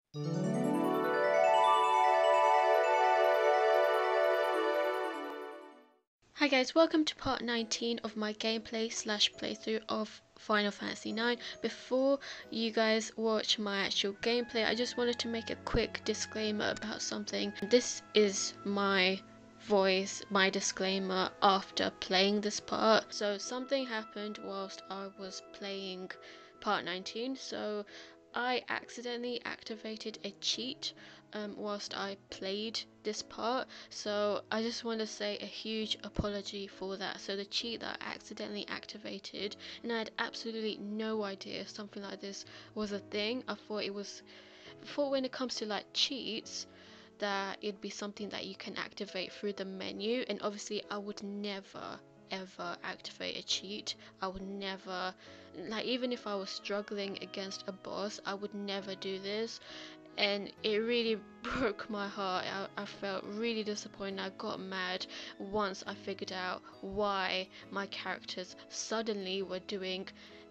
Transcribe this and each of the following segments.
Hi guys, welcome to part 19 of my gameplay slash playthrough of Final Fantasy IX. Before you guys watch my actual gameplay, I just wanted to make a quick disclaimer about something. This is my voice, my disclaimer after playing this part. So something happened whilst I was playing part 19, so I accidentally activated a cheat whilst I played this part, so I just want to say a huge apology for that. So the cheat that I accidentally activated, and I had absolutely no idea something like this was a thing. I thought when it comes to like cheats that it'd be something that you can activate through the menu, and obviously I would never ever activate a cheat. I would never, like, even if I was struggling against a boss, I would never do this, and it really broke my heart. I felt really disappointed. I got mad once I figured out why my characters suddenly were doing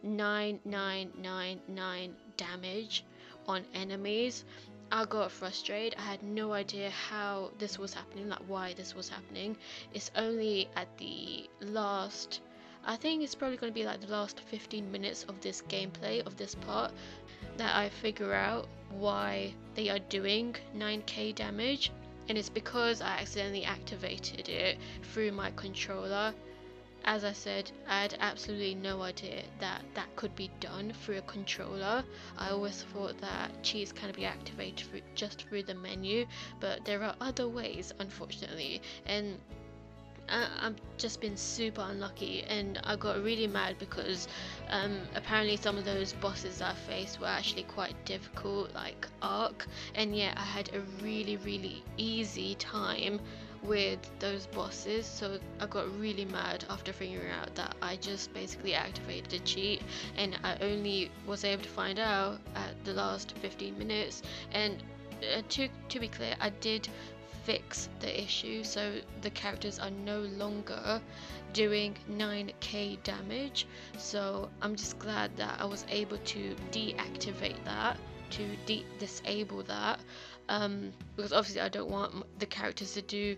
9999 damage on enemies. I got frustrated. I had no idea how this was happening, like why this was happening. It's only at the last, I think it's probably going to be like the last 15 minutes of this gameplay of this part, that I figure out why they are doing 9k damage, and it's because I accidentally activated it through my controller. As I said, I had absolutely no idea that that could be done through a controller. I always thought that cheats can be activated just through the menu, but there are other ways, unfortunately, and I've just been super unlucky, and I got really mad because apparently some of those bosses that I faced were actually quite difficult, like Ark, and yet I had a really easy time with those bosses. So I got really mad after figuring out that I just basically activated a cheat, and I only was able to find out at the last 15 minutes. And to be clear, I did fix the issue, so the characters are no longer doing 9k damage. So I'm just glad that I was able to deactivate that, to disable that, because obviously I don't want the characters to do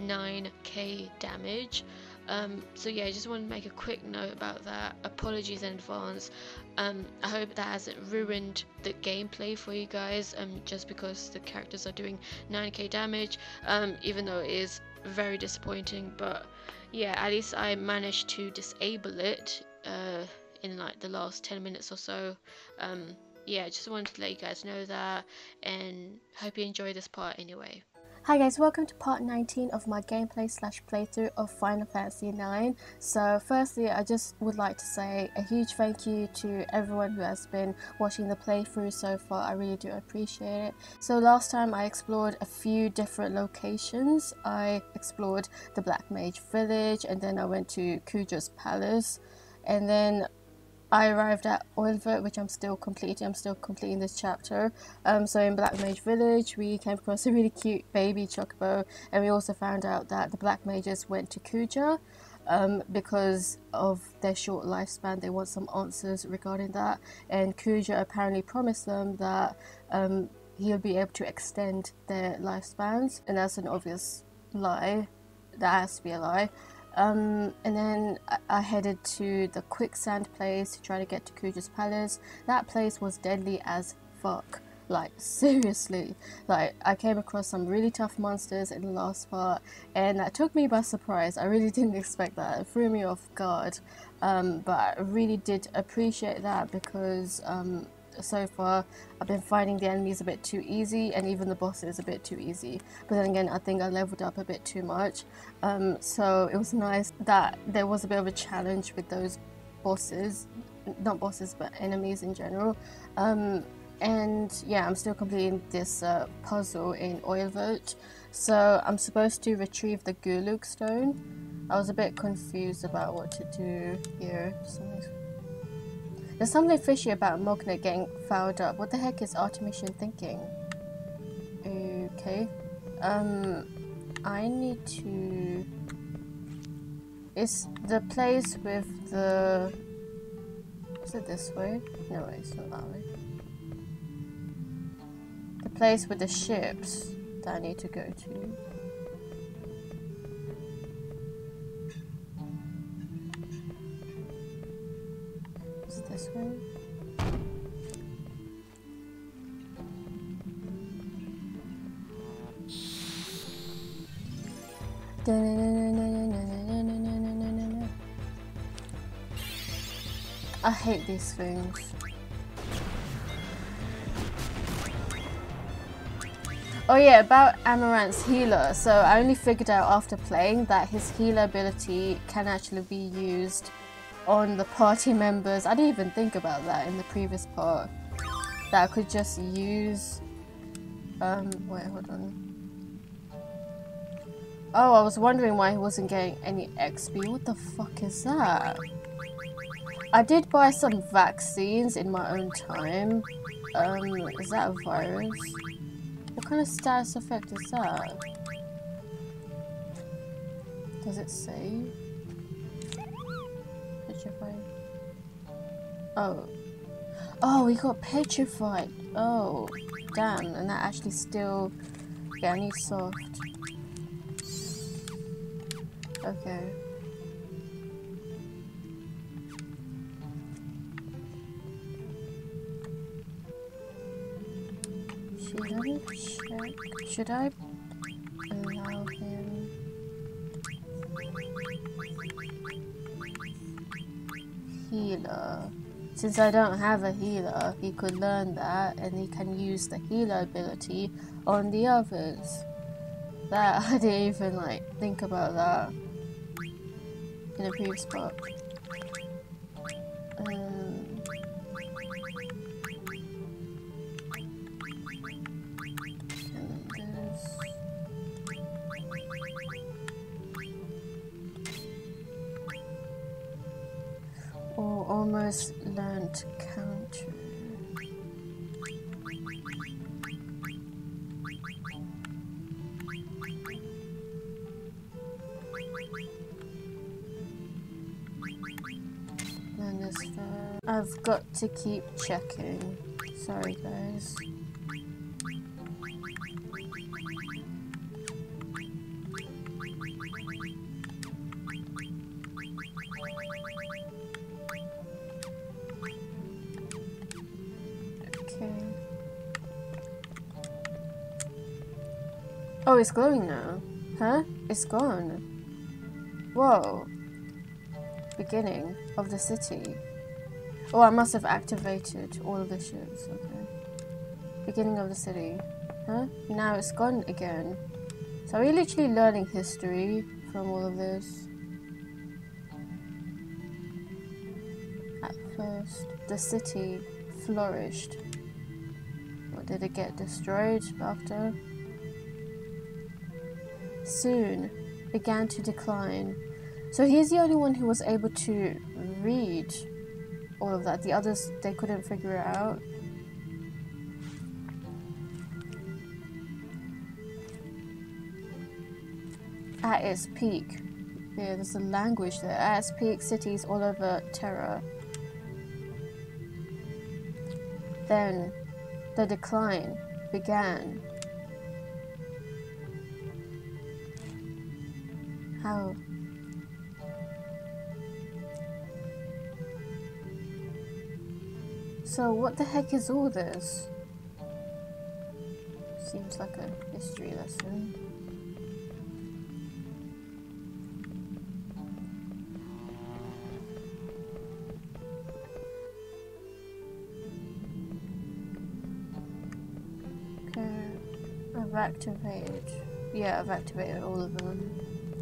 9k damage. So yeah, I just want to make a quick note about that. Apologies in advance. I hope that hasn't ruined the gameplay for you guys, just because the characters are doing 9k damage, even though it is very disappointing. But yeah, at least I managed to disable it in like the last 10 minutes or so. Yeah, just wanted to let you guys know that, and hope you enjoy this part anyway. Hi guys, welcome to part 19 of my gameplay slash playthrough of Final Fantasy IX. So firstly, I just would like to say a huge thank you to everyone who has been watching the playthrough so far. I really do appreciate it. So last time I explored a few different locations. I explored the Black Mage Village, and then I went to Kuja's Palace, and then I arrived at Oilvert, which I'm still completing this chapter. So in Black Mage Village, we came across a really cute baby chocobo, and we also found out that the Black Mages went to Kuja because of their short lifespan. They want some answers regarding that, and Kuja apparently promised them that he'll be able to extend their lifespans, and that's an obvious lie. That has to be a lie. And then I headed to the quicksand place to try to get to Kuja's Palace. That place was deadly as fuck. Like, seriously. Like, I came across some really tough monsters in the last part, and that took me by surprise. I really didn't expect that. It threw me off guard. But I really did appreciate that, because so far I've been finding the enemies a bit too easy, and even the bosses a bit too easy. But then again, I think I leveled up a bit too much, so it was nice that there was a bit of a challenge with those bosses, not bosses but enemies in general. And yeah, I'm still completing this puzzle in Oilvert. So I'm supposed to retrieve the Gulug stone. I was a bit confused about what to do here. There's something fishy about Mognet getting fouled up. What the heck is Artemisian thinking? Okay. I need to... Is the place with the... Is it this way? No, it's not that way. The place with the ships that I need to go to. Is it this way? I hate these things. Oh yeah, about Amaranth's healer. So I only figured out after playing that his healer ability can actually be used on the party members. I didn't even think about that in the previous part. That I could just use... wait, hold on. Oh, I was wondering why he wasn't getting any XP. What the fuck is that? I did buy some vaccines in my own time. Is that a virus? What kind of status effect is that? Does it say? Petrified. Oh. Oh, we got petrified. Oh, damn. And that actually still... Yeah, I need soft. Okay. Should I allow him? Healer. Since I don't have a healer, he could learn that and he can use the healer ability on the others. That I didn't even like think about that in the previous part. Or almost learned counter. Learn this first. I've got to keep checking. Sorry guys. Oh, it's glowing now. Huh? It's gone. Whoa. Beginning of the city. Oh, I must have activated all of the ships. Okay. Beginning of the city. Huh? Now it's gone again. So are we literally learning history from all of this? At first, the city flourished. Or did it get destroyed after? Soon began to decline. So he's the only one who was able to read all of that. The others, they couldn't figure it out. At its peak. Yeah, there's a language there. At its peak, cities all over Terra. Then the decline began. How? So what the heck is all this? Seems like a history lesson. Okay, I've activated. Yeah, I've activated all of them.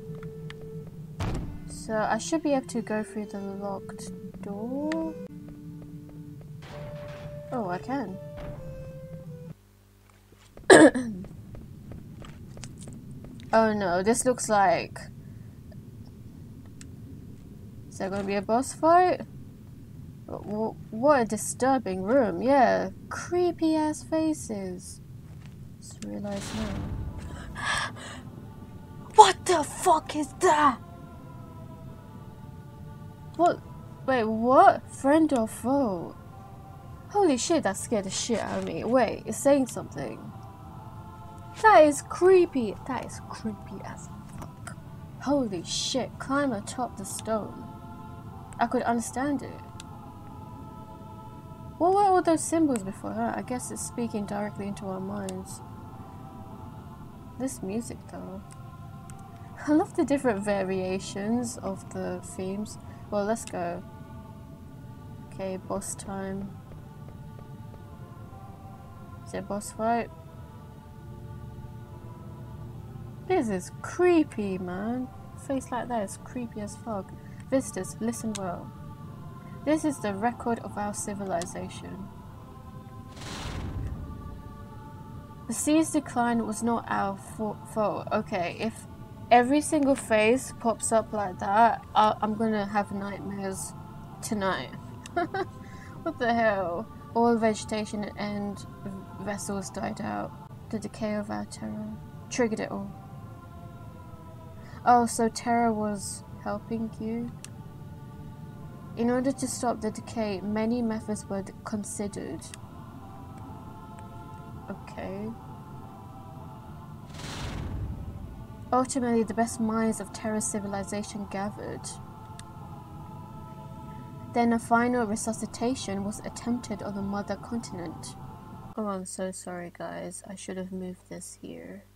So I should be able to go through the locked door. Oh, I can. Oh no, this looks like... Is there gonna be a boss fight? What a disturbing room, yeah. Creepy ass faces. Just realized now. What the fuck is that? What? Wait, what? Friend or foe? Holy shit, that scared the shit out of me. Wait, it's saying something. That is creepy. That is creepy as fuck. Holy shit, climb atop the stone. I could understand it. What were all those symbols before her? I guess it's speaking directly into our minds. This music though. I love the different variations of the themes. Well, let's go. Okay, boss time. Is it boss fight? This is creepy, man. Face like that is creepy as fuck. Visitors, listen well. This is the record of our civilization. The sea's decline was not our fault. Okay, if every single face pops up like that, I'm gonna have nightmares tonight. What the hell? All vegetation and vessels died out. The decay of our terror triggered it all. Oh, so Terra was helping you? In order to stop the decay, many methods were considered. Okay. Ultimately, the best minds of Terra's civilization gathered. Then a final resuscitation was attempted on the mother continent. Oh, I'm so sorry guys. I should have moved this here.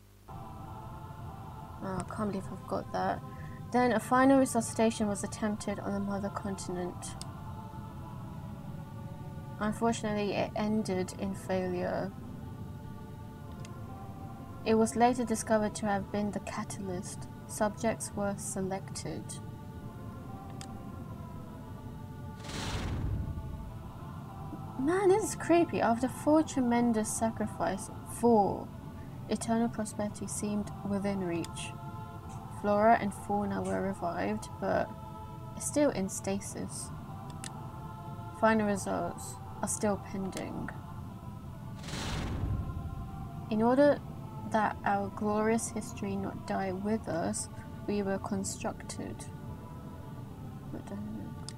Oh, I can't believe I forgot that. Then a final resuscitation was attempted on the mother continent. Unfortunately, it ended in failure. It was later discovered to have been the catalyst. Subjects were selected. Man, this is creepy. After 4 tremendous sacrifices, 4, eternal prosperity seemed within reach. Flora and fauna were revived, but still in stasis. Final results are still pending. In order that our glorious history not die with us, we were constructed. What the heck?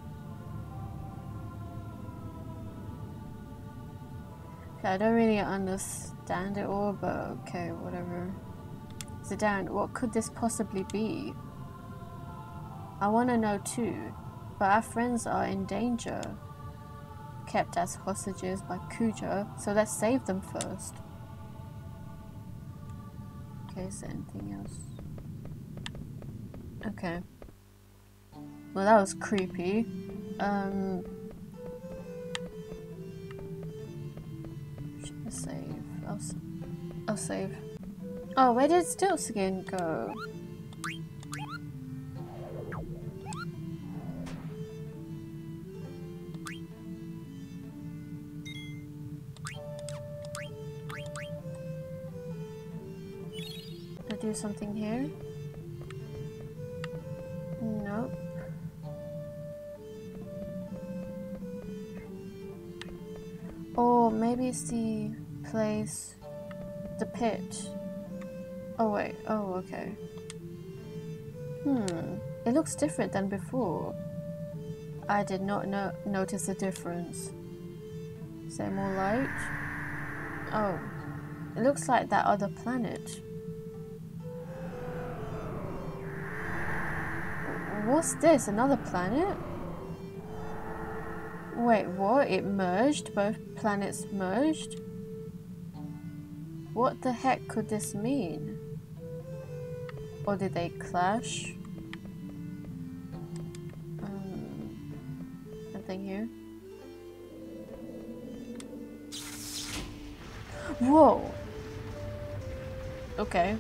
Okay, I don't really understand it all, but okay, whatever. Zidane, what could this possibly be? I want to know too, but our friends are in danger. Kept as hostages by Kuja, so let's save them first. Okay, is there anything else? Okay. Well, that was creepy. Should I save? I'll save. Oh, where did Stiltskin go? Did I do something here? Nope. Or maybe it's the place, the pit. Oh wait, oh okay. It looks different than before. I did not notice a difference. Is there more light? Oh, it looks like that other planet. What's this, another planet? Wait, what? It merged? Both planets merged? What the heck could this mean? Or did they clash? Nothing here. Whoa! Okay.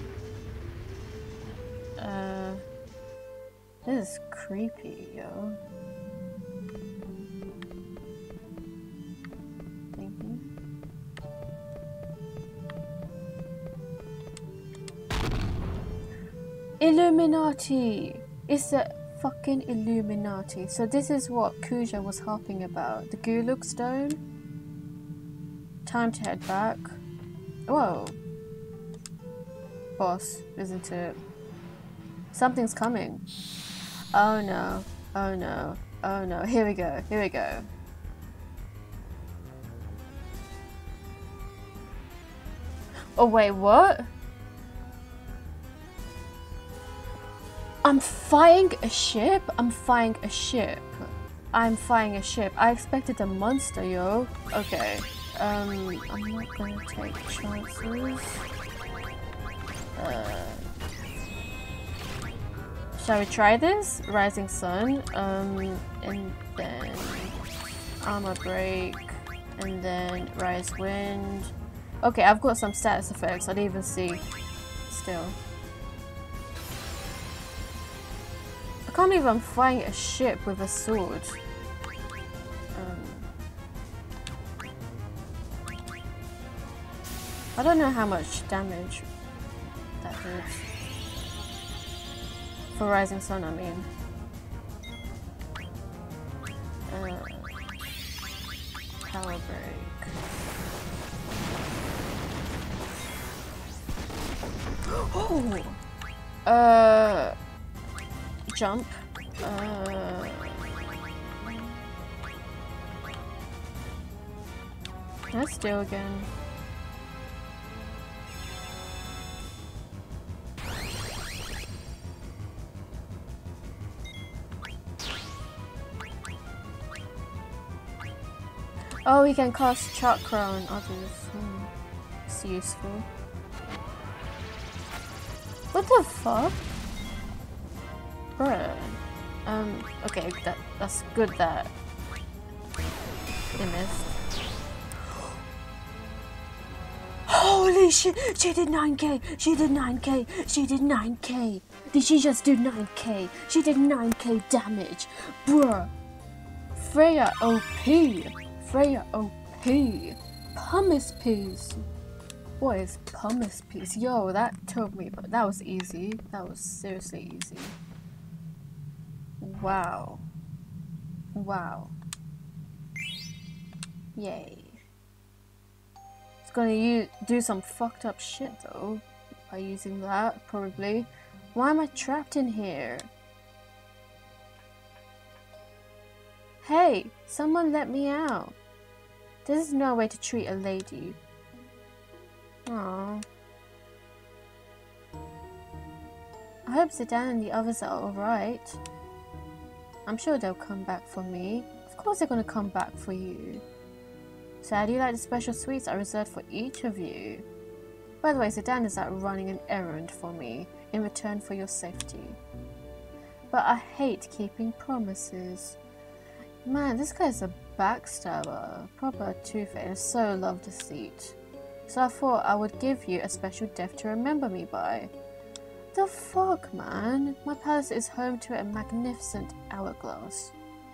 This is creepy, yo. Illuminati! It's the fucking Illuminati. So this is what Kuja was harping about. The Guluk Stone? Time to head back. Whoa. Boss, isn't it? Something's coming. Oh no. Oh no. Oh no. Here we go. Here we go. Oh wait, what? I'm fighting a ship? I'm fighting a ship. I'm fighting a ship. I expected a monster, yo. Okay. I'm not gonna take chances. Shall we try this? Rising Sun. And then Armor Break. And then Rise Wind. Okay, I've got some status effects. I didn't even see. Still. I can't believe I'm fighting a ship with a sword. I don't know how much damage that did. For Rising Sun, I mean. Power Break. Oh! Jump. Let's do again. Oh, we can cast Chakra on others. It's useful. What the fuck? Bruh. Okay, that's good that they missed. Holy shit! She did 9k! She did 9k! She did 9k! Did she just do 9k? She did 9k damage! Bruh! Freya OP! Freya OP! Pumice Piece! What is Pumice Piece? Yo, that took me, but that was easy. That was seriously easy. Wow. Wow. Yay. It's gonna do some fucked up shit though by using that, probably. Why am I trapped in here? Hey, someone let me out. This is no way to treat a lady. Aww. I hope Zidane and the others are alright. I'm sure they'll come back for me. Of course they're gonna come back for you. So how do you like the special sweets I reserved for each of you? By the way, Zidane is out running an errand for me in return for your safety. But I hate keeping promises. Man, this guy's a backstabber. Proper Two-Face. So love deceit. So I thought I would give you a special death to remember me by. The fuck, man? My palace is home to a magnificent hourglass.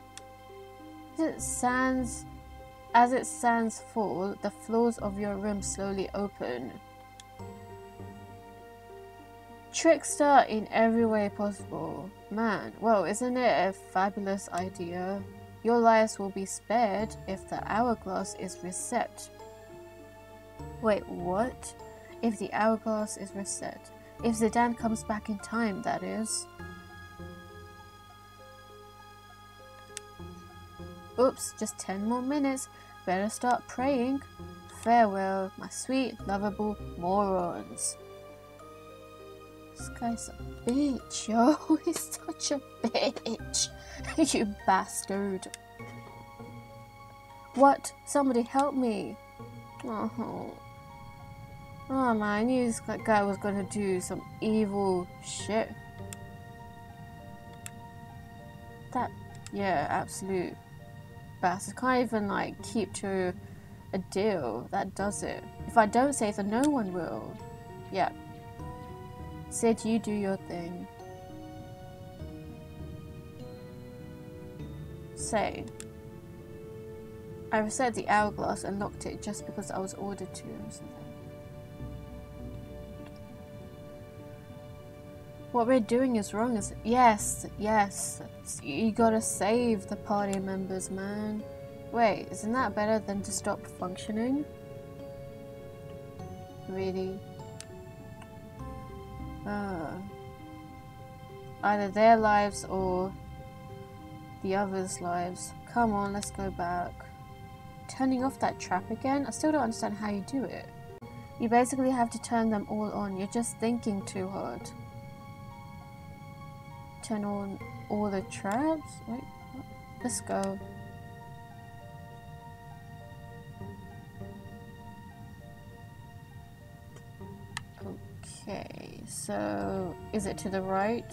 As it stands full, the floors of your room slowly open. Trickster in every way possible. Man, well, isn't it a fabulous idea? Your lives will be spared if the hourglass is reset. Wait, what? If the hourglass is reset? If Zidane comes back in time, that is. Oops, just 10 more minutes. Better start praying. Farewell, my sweet, lovable morons. This guy's a bitch, yo. He's such a bitch. You bastard. What? Somebody help me. Oh. Oh man, I knew this guy was gonna do some evil shit. That, yeah, absolute bastard. Can't even like keep to a deal. That does it. If I don't say so, no one will. Yeah. Sid, you do your thing. Say. I reset the hourglass and locked it just because I was ordered to or something. What we're doing is wrong, is it? Yes, yes. You gotta save the party members, man. Wait, isn't that better than to stop functioning? Really? Either their lives or the others' lives. Come on, let's go back. Turning off that trap again? I still don't understand how you do it. You basically have to turn them all on. You're just thinking too hard. Turn on all the traps? Wait, what? Let's go. Okay, so is it to the right?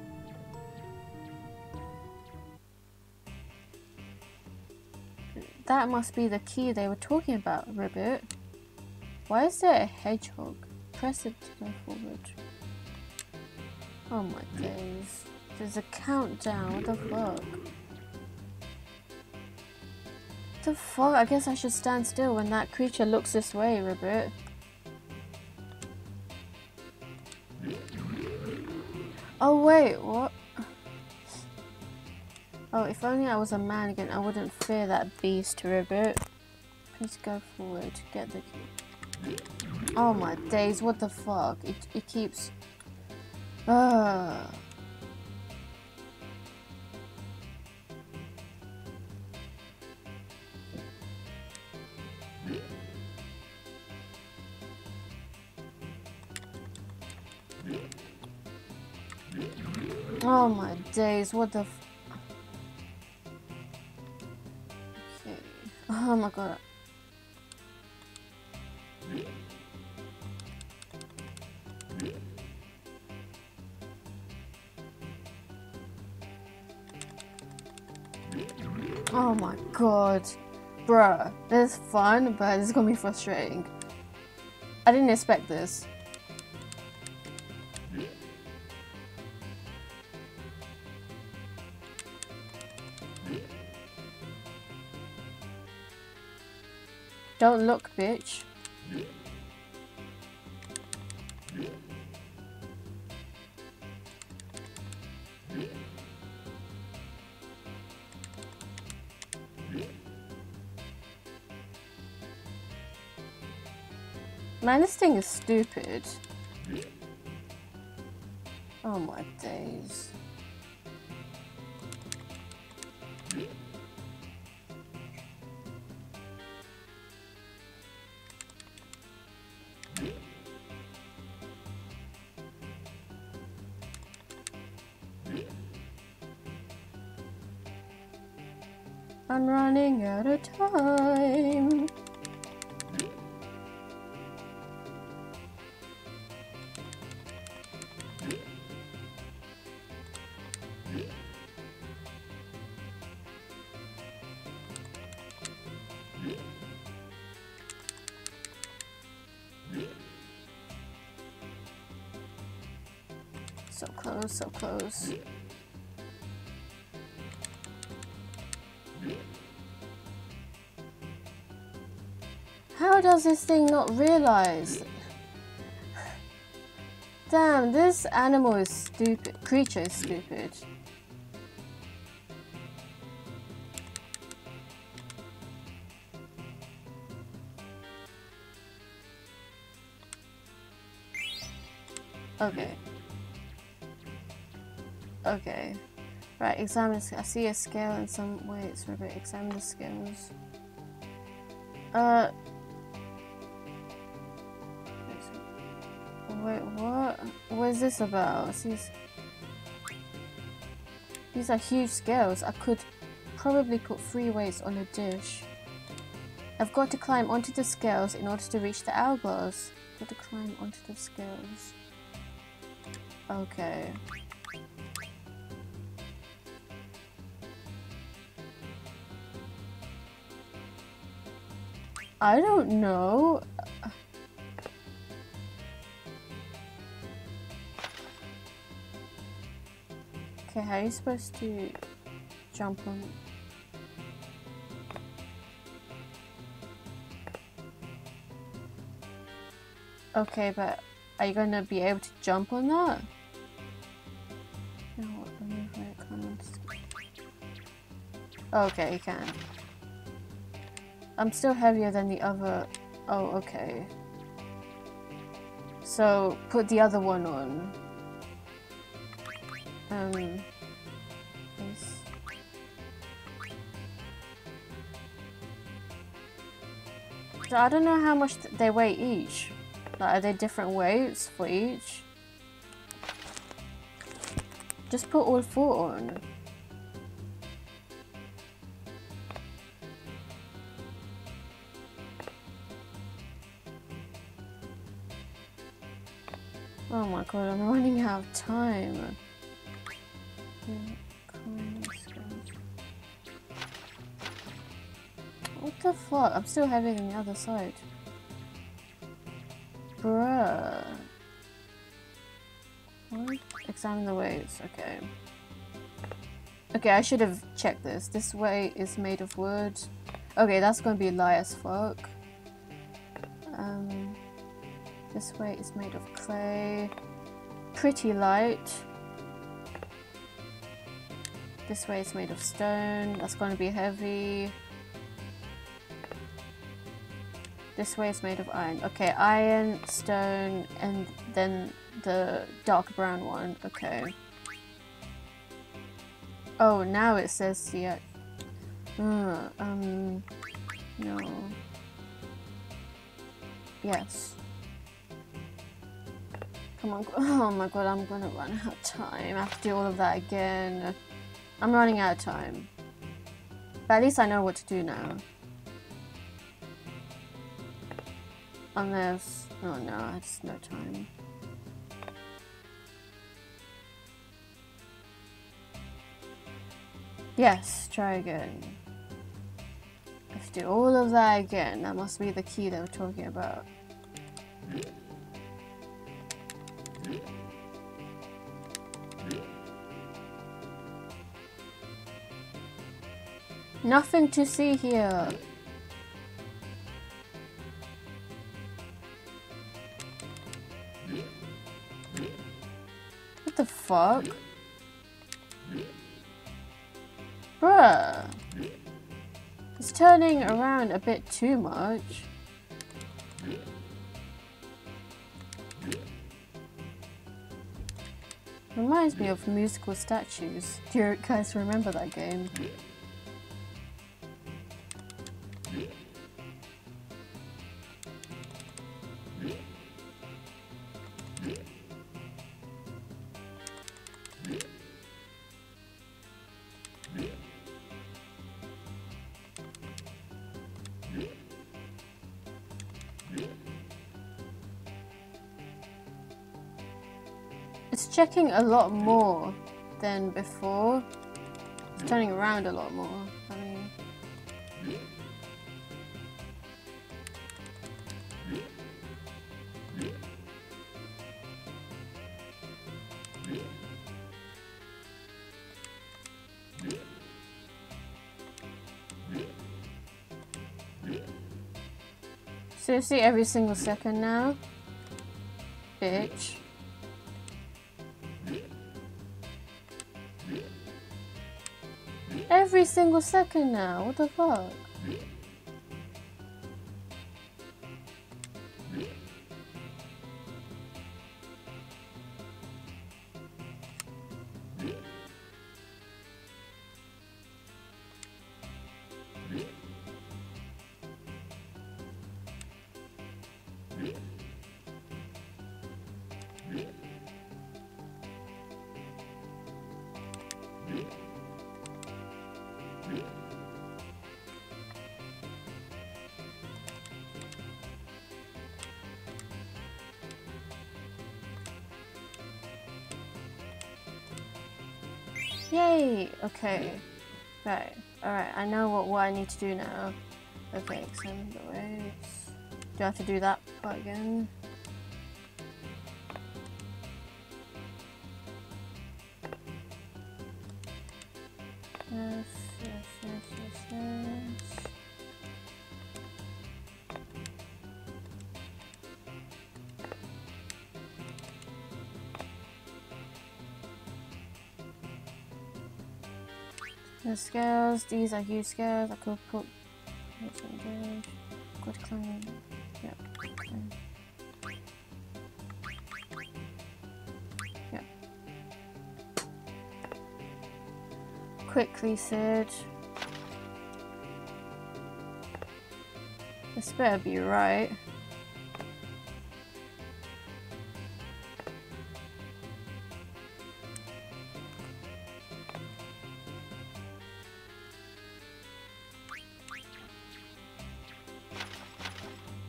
That must be the key they were talking about, Ribbit. Why is there a hedgehog? Press it to go forward. Oh my days. There's a countdown, what the fuck? What the fuck? I guess I should stand still when that creature looks this way, Ribbit. Oh wait, what? Oh, if only I was a man again, I wouldn't fear that beast, Ribbit. Please go forward, get the key. Oh my days, what the fuck? It keeps... Oh my days, what the f... Okay. Oh my god. Oh my god. Bruh, this is fun, but it's gonna be frustrating. I didn't expect this. Don't look, bitch. Man, this thing is stupid. Oh my days. I'm running out of time. So close, so close. How does this thing not realize? Damn, this animal is stupid. Creature is stupid. Okay. Okay. Right, examine. I see a scale and some weights. Ribbit, examine the scales. Wait, what? What is this about? These are huge scales. I could probably put 3 weights on a dish. I've got to climb onto the scales in order to reach the hourglass. Got to climb onto the scales. Okay. I don't know. Okay, how are you supposed to jump on? Okay, but are you gonna be able to jump on that? No, okay, you can. I'm still heavier than the other. Oh, okay. So put the other one on. Yes. So I don't know how much they weigh each. Like, are they different weights for each? Just put all 4 on. Oh my god, I'm running out of time. What the fuck? I'm still having it on the other side. Bruh. What? Examine the weights. Okay. Okay, I should have checked this. This weight is made of wood. Okay, that's gonna be light as fuck. This weight is made of clay. Pretty light. This weight is made of stone. That's gonna be heavy. This way is made of iron. Okay, iron, stone, and then the dark brown one. Okay. Oh, now it says yeah. No. Yes. Come on. Oh my god, I'm gonna run out of time. I have to do all of that again. I'm running out of time. But at least I know what to do now. Unless... oh no, I just no time. Yes, try again. I have to do all of that again. That must be the key they were talking about. Nothing to see here. What the fuck? Bruh. It's turning around a bit too much. Reminds me of musical statues. Do you guys remember that game? It's checking a lot more than before. It's turning around a lot more. I mean... seriously, every single second now? Bitch. Every single second now, what the fuck? Yay! Okay. Right. Alright, I know what I need to do now. Okay, examine the weights. Do I have to do that part again? Yes, yes, yes, yes, yes. The scales, these are huge scales. I could put this in there. Good clean. Yep. Okay. Yep. Quickly said. This better be right.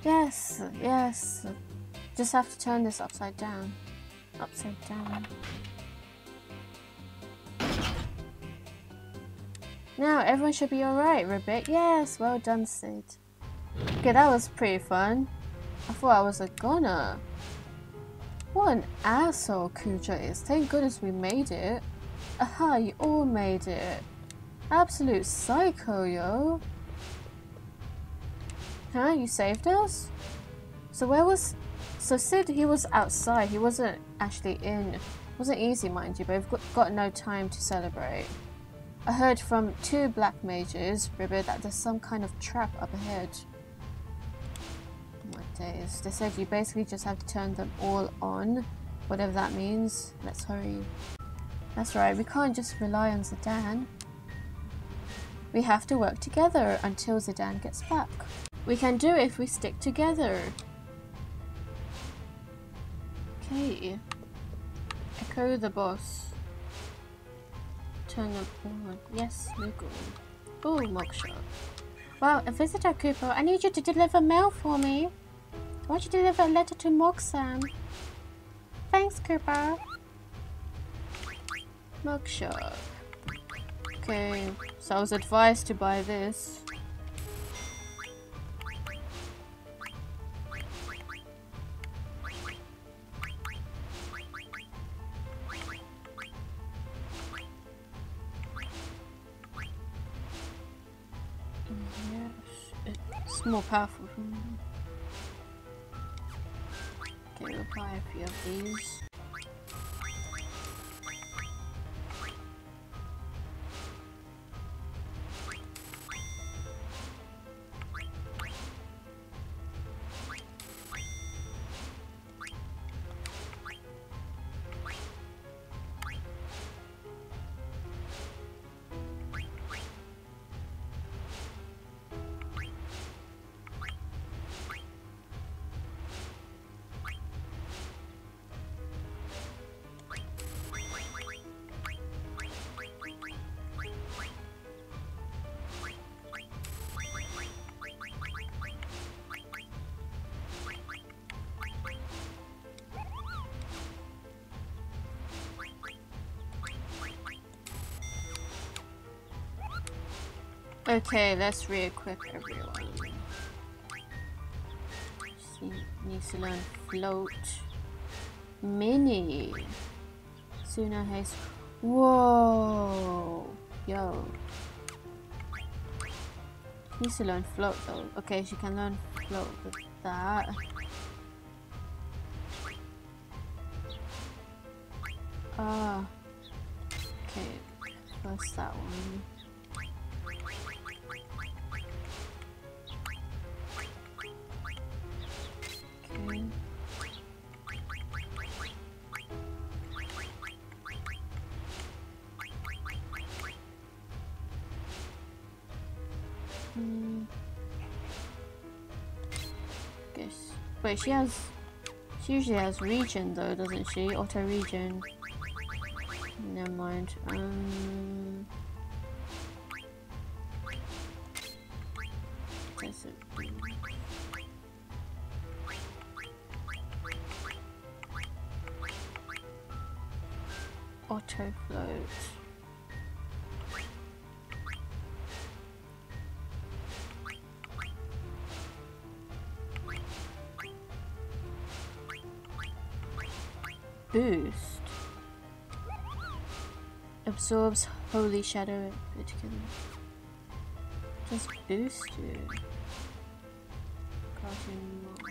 Yes, yes. Just have to turn this upside down. Upside down. Now everyone should be alright, Ribbit. Yes, well done, Sid. Okay, that was pretty fun. I thought I was a goner. What an asshole Kuja is. Thank goodness we made it. Aha, you all made it. Absolute psycho, yo. Huh? You saved us? So where was... So Sid, he was outside. He wasn't actually in. It wasn't easy, mind you, but we've got no time to celebrate. I heard from 2 black mages, Ribbit, that there's some kind of trap up ahead. Oh my days. They said you basically just have to turn them all on. Whatever that means. Let's hurry. That's right, we can't just rely on Zidane. We have to work together until Zidane gets back. We can do it if we stick together. Okay. Echo the boss. Turn them on. Yes, we're good. Oh, Moksha. Wow, a visitor, Cooper. I need you to deliver mail for me. I want you to deliver a letter to Moksam. Thanks, Cooper. Moksha. Okay, so I was advised to buy this. It's more powerful. Okay, we'll buy a few of these. Okay, let's re-equip everyone. She needs to learn float. Mini. Suna haste. Whoa. Yo. Needs to learn float though. Okay, she can learn float with that. Ah. Okay. First that one. Guess. Wait, she usually has regen though, doesn't she? Auto regen. Never mind. Does it do? Auto float. Boost. Absorbs holy shadow particularly. Just boost you. Cartoon mark.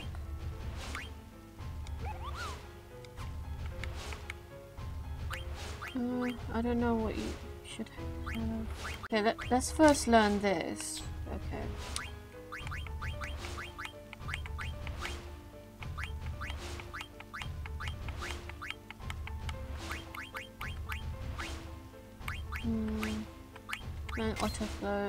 I don't know what you should have. Okay, let's first learn this. Okay. Learn auto float.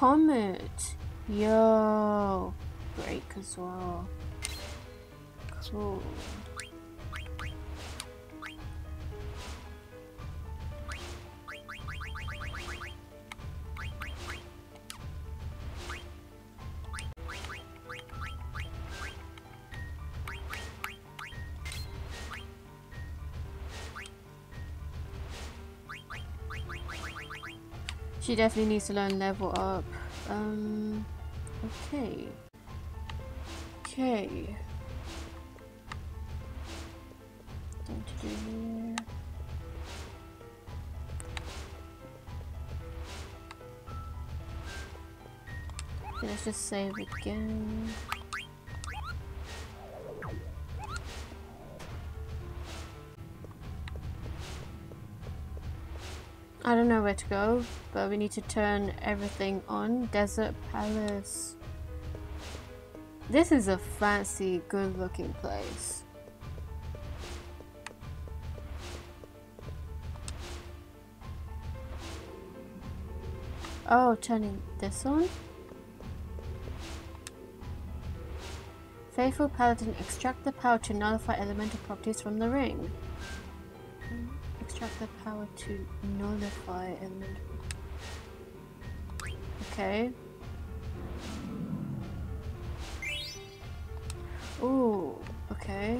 comet. Yo, break as well. Cool. She definitely needs to learn level up. Okay. Okay. What to do here? Okay, let's just save again. I don't know where to go, but we need to turn everything on. Desert Palace. This is a fancy, good-looking place. Oh, turning this on? Faithful Paladin, extract the power to nullify elemental properties from the ring. Extract the power to nullify elemental. Okay. Ooh, okay.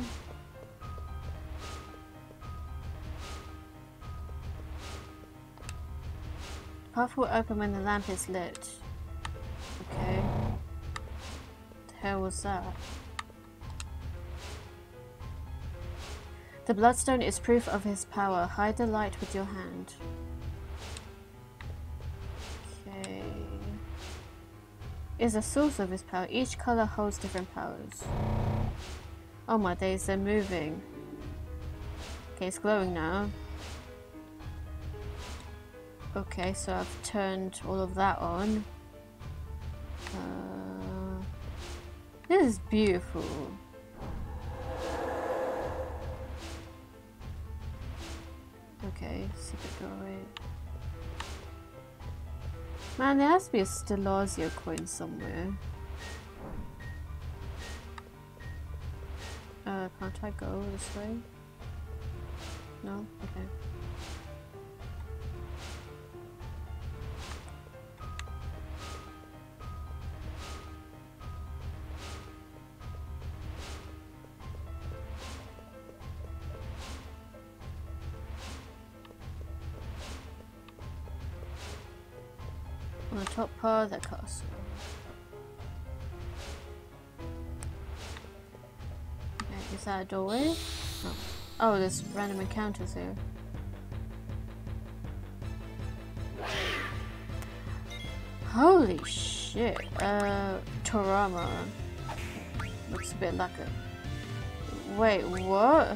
Path will open when the lamp is lit. Okay. What the hell was that? The bloodstone is proof of his power. Hide the light with your hand. Okay. Is a source of his power. Each color holds different powers. Oh my days, they're moving. Okay, it's glowing now. Okay, so I've turned all of that on. This is beautiful. Okay, secret doorway. Man, there has to be a Stellasia coin somewhere. Can't I go this way? No? Okay. On the top part of that castle. Okay, is that a doorway? Oh, oh, there's random encounters here. Holy shit. Torama. Looks a bit like a... Wait, what?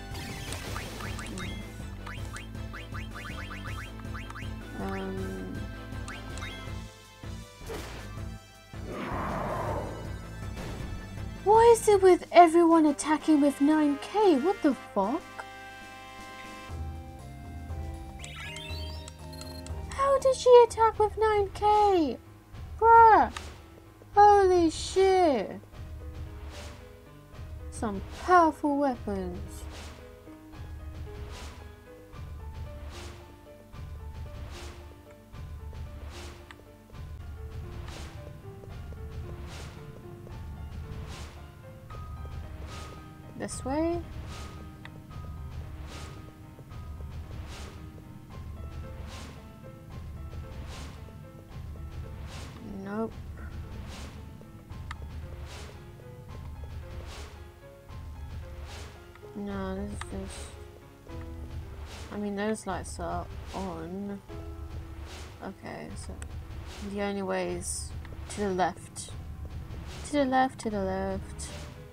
Why is it with everyone attacking with 9k? What the fuck? How did she attack with 9k? Bruh! Holy shit! Some powerful weapons. This way? Nope. No, this is just... I mean, those lights are on. Okay, so the only way is to the left. To the left, to the left.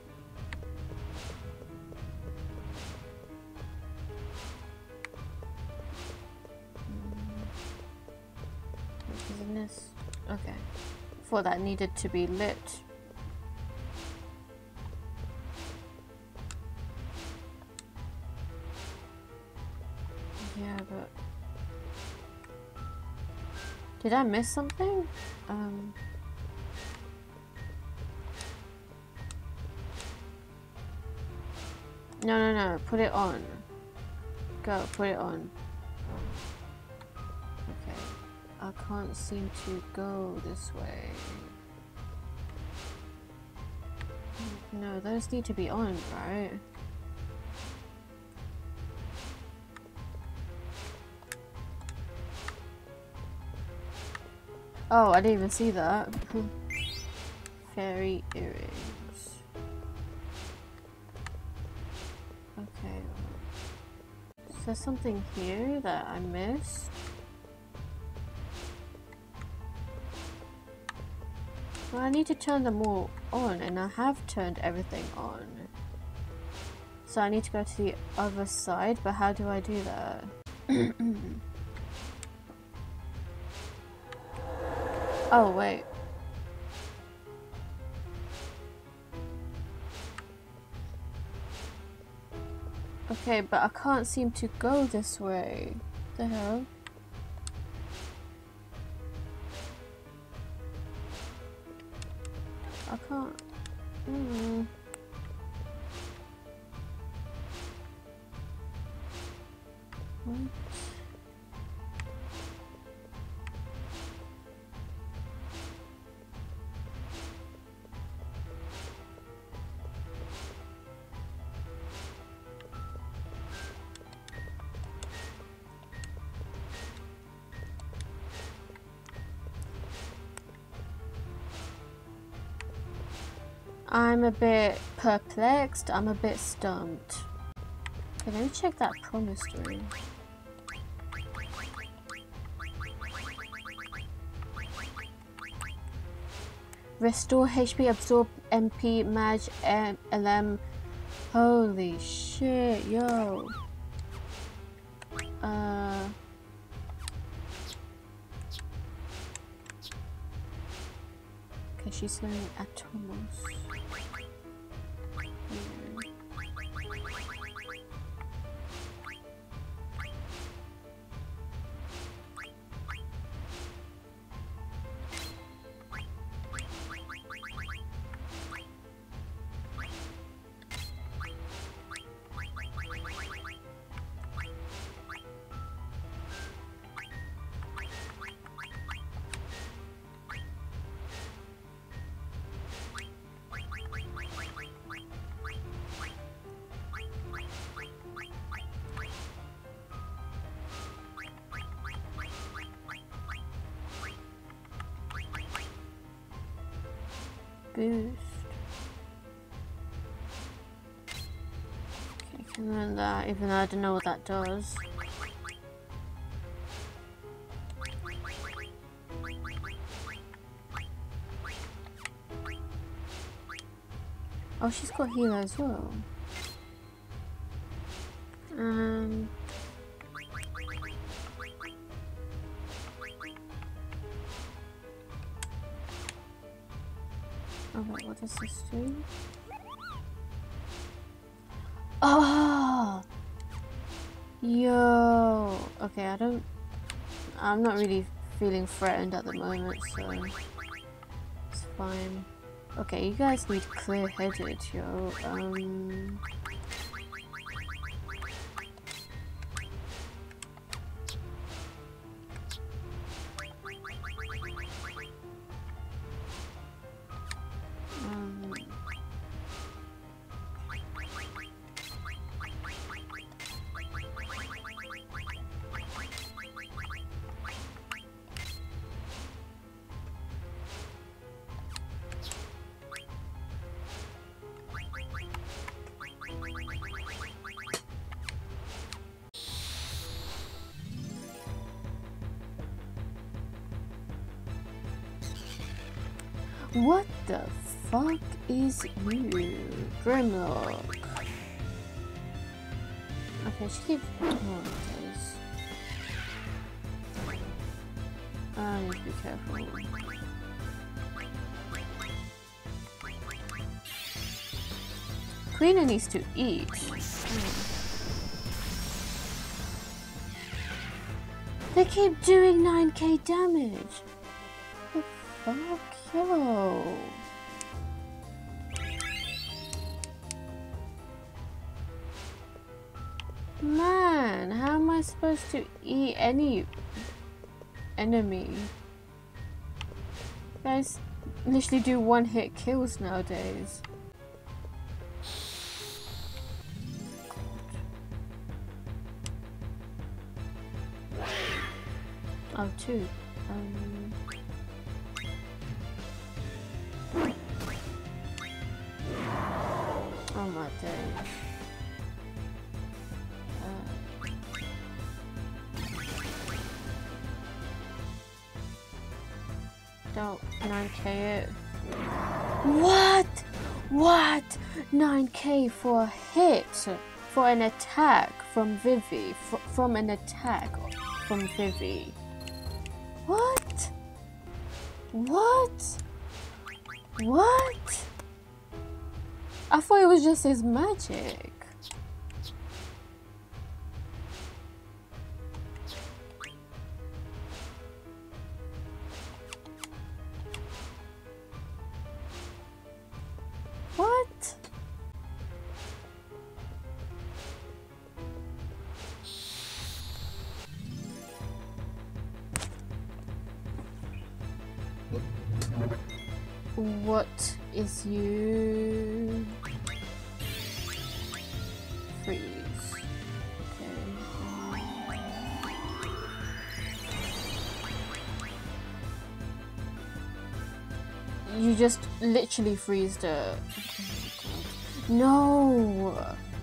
Isn't this? Okay. Thought that needed to be lit. Yeah, but Did I miss something? No, put it on. Go, put it on. Okay. I can't seem to go this way. No, those need to be on, right? Oh, I didn't even see that. Fairy earrings. Okay. Is there something here that I missed? Well, I need to turn them all on, and I have turned everything on. So I need to go to the other side, but how do I do that? Oh, wait. Okay, but I can't seem to go this way. What the hell? I can't. What? I'm a bit perplexed, I'm a bit stumped. Okay, let me check that promise ring. Restore HP, absorb MP, Maj, LM. Holy shit, yo. Okay, she's learning Atomos. Boost. Okay, I can learn that, even though I don't know what that does. Oh, she's got healer as well. Oh wait, what does this do? Oh! Yo! Okay, I'm not really feeling threatened at the moment, so it's fine. Okay, you guys need clear-headed, yo. What the fuck is you? Grimlock. Okay, she keeps... Oh, I need to be careful. Queen needs to eat. They keep doing 9k damage. The fuck, yo. Man, how am I supposed to eat any enemy? Guys literally do one-hit kills nowadays. Oh, two. Oh my days. Don't 9k it. What? What? 9k for a hit? For an attack from Vivi? From an attack from Vivi? What? What? What? I thought it was just his magic. What? What is you? Freeze. Okay. You just literally freeze the. No.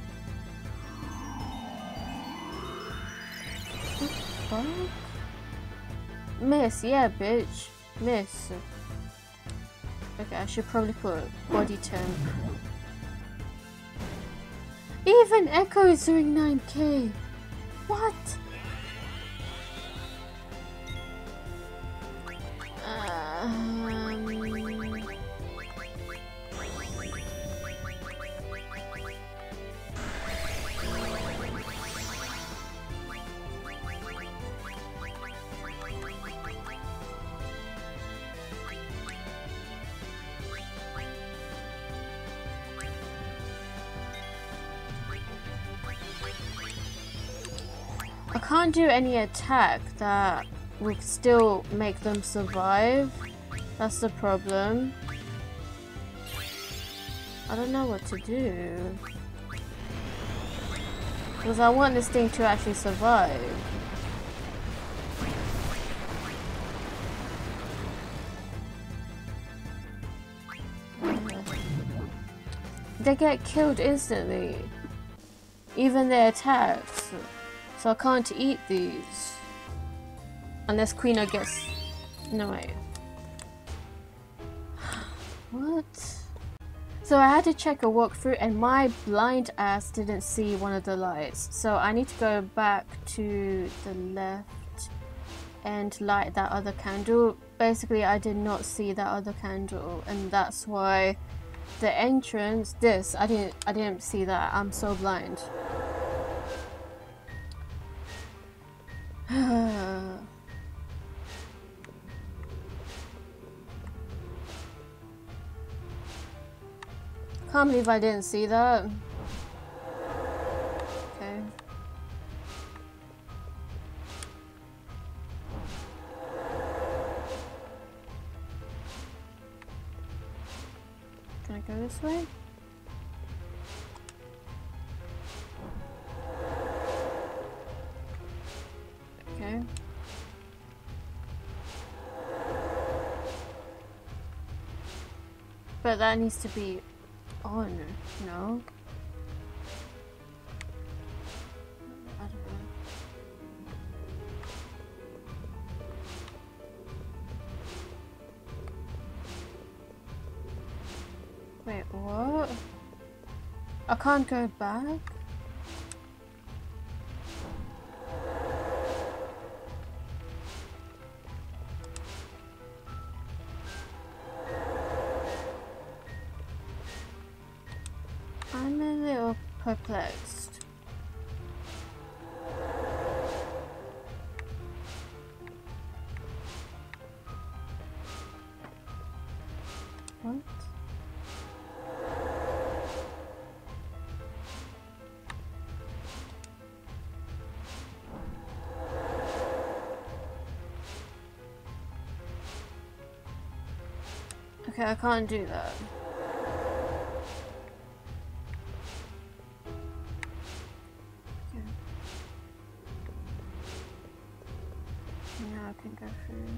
What the fuck? Miss, yeah, bitch. Miss. Okay, I should probably put body temp. Even Echo is doing 9k. What? I can't do any attack that would still make them survive. That's the problem. I don't know what to do. Because I want this thing to actually survive. They get killed instantly. Even their attacks. So I can't eat these. Unless Queeno gets... No way. What? So I had to check a walkthrough and my blind ass didn't see one of the lights. So I need to go back to the left and light that other candle. Basically I did not see that other candle and that's why the entrance, I didn't see that. I'm so blind. Can't believe I didn't see that. Okay. Can I go this way? Okay. But that needs to be on, no? I don't know. Wait, what? I can't go back? I'm a little perplexed. Okay, I can't do that. Okay. Now I can go through.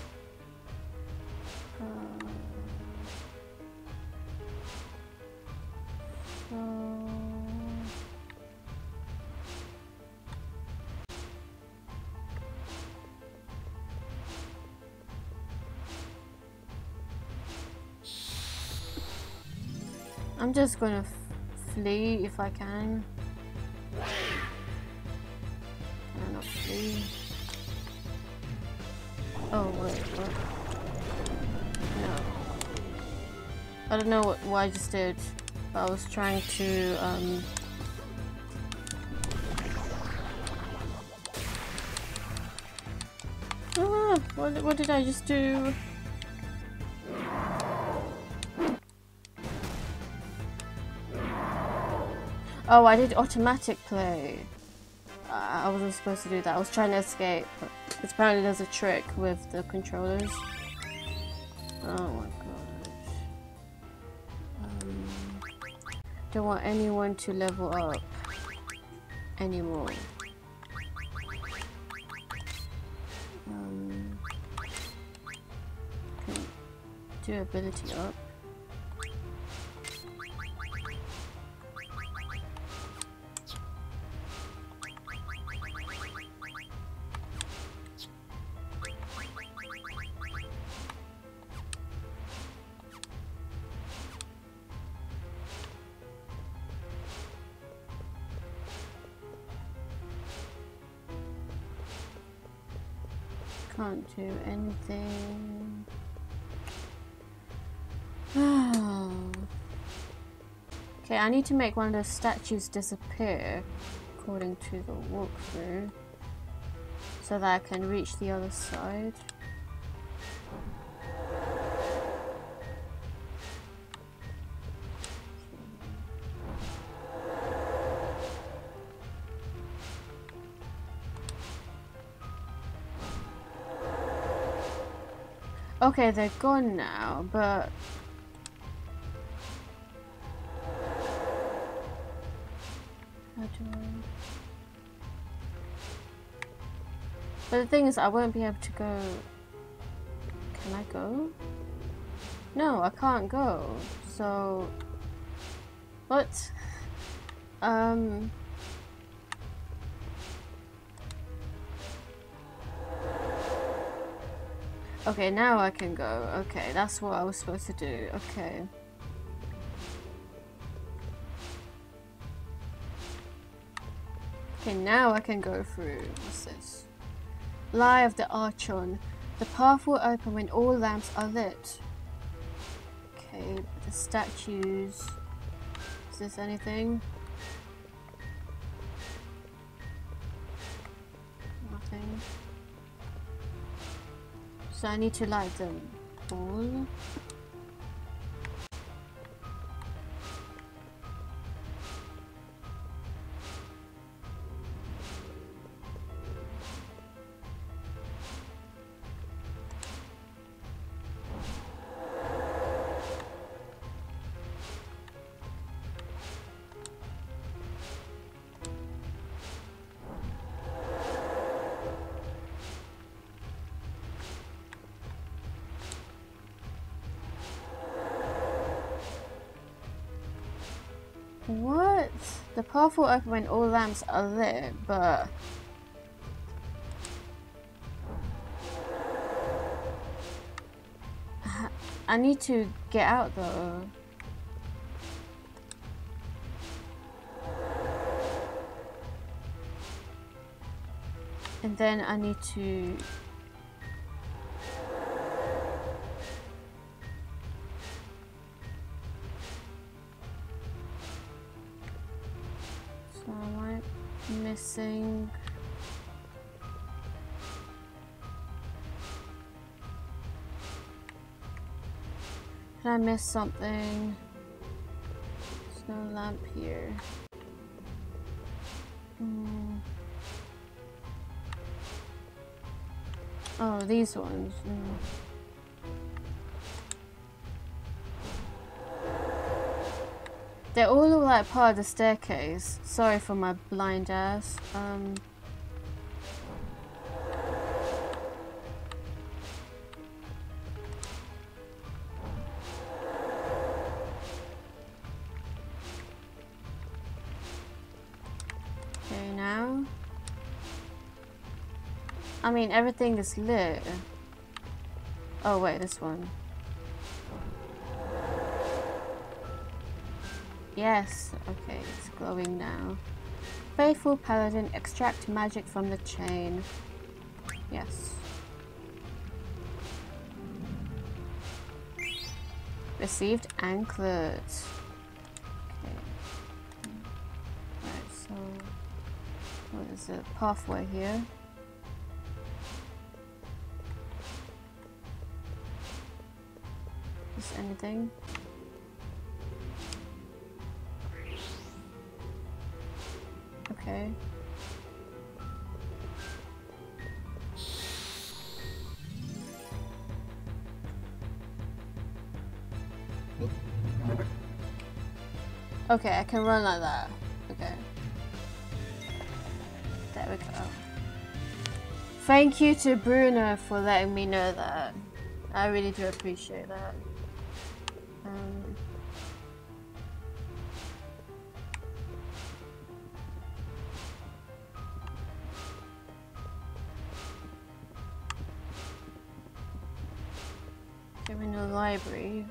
I'm just gonna flee if I can. Can I not flee? Oh wait, what? No. I don't know what I just did, but I was trying to what did I just do? Oh, I did automatic play. I wasn't supposed to do that. I was trying to escape, but apparently there's a trick with the controllers. Oh my gosh. Don't want anyone to level up anymore. Can do ability up. Can't do anything. Okay, I need to make one of those statues disappear according to the walkthrough so that I can reach the other side. Okay, they're gone now, but how do I? But the thing is, I won't be able to go. Can I go? No, I can't go. So what? Okay, now I can go. Okay, that's what I was supposed to do. Okay. Okay, now I can go through. What's this? Lie of the Archon. The path will open when all lamps are lit. Okay, but the statues. Is this anything? Nothing. So I need to light them all. What? The path will open when all lamps are lit, but I need to get out though. And then I need to missing. Did I miss something? There's no lamp here. Oh, these ones. They all look like part of the staircase. Sorry for my blind ass. Okay, now. I mean, everything is lit. Oh wait, this one. Yes, okay, it's glowing now. Faithful Paladin, extract magic from the chain. Yes. Received anklet. Okay. Right, so what is it? Pathway here. Is anything? Okay. Okay, I can run like that. Okay. There we go. Thank you to Bruno for letting me know that. I really do appreciate that. We're in the library.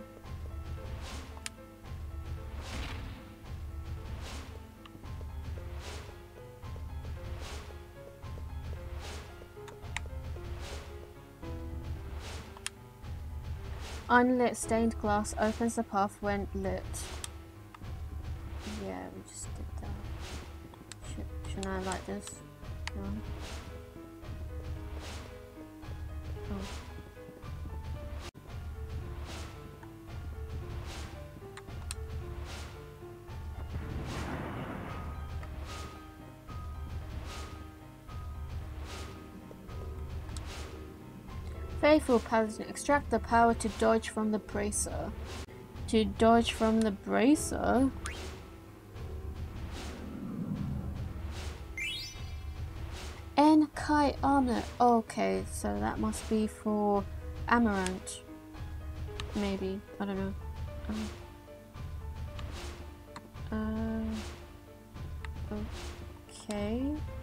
Unlit stained glass opens the path when lit. Yeah, we just did that. Shouldn't I like this? No. Oh. Faithful Paladin, extract the power to dodge from the bracer. To dodge from the bracer? Enkai armor. Okay, so that must be for Amaranth. Maybe. I don't know. Okay.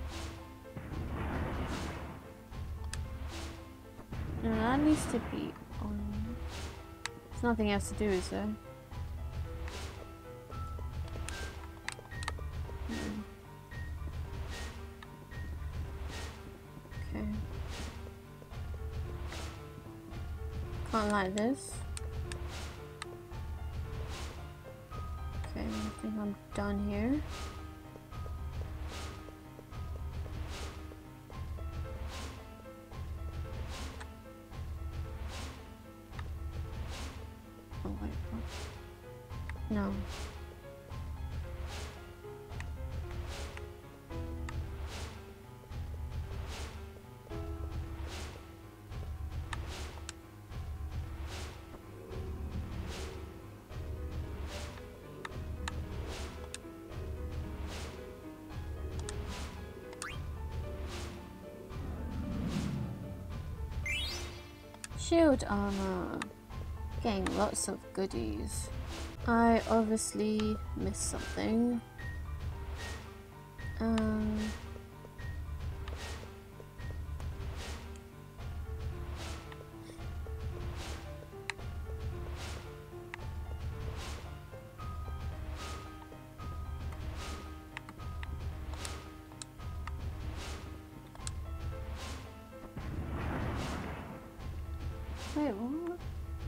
No, that needs to be on. There's nothing else to do, is there? Okay. Can't like this. Okay, I think I'm done here. Oh wait, what? No. Shield armor. Getting lots of goodies. I obviously missed something. Wait, what?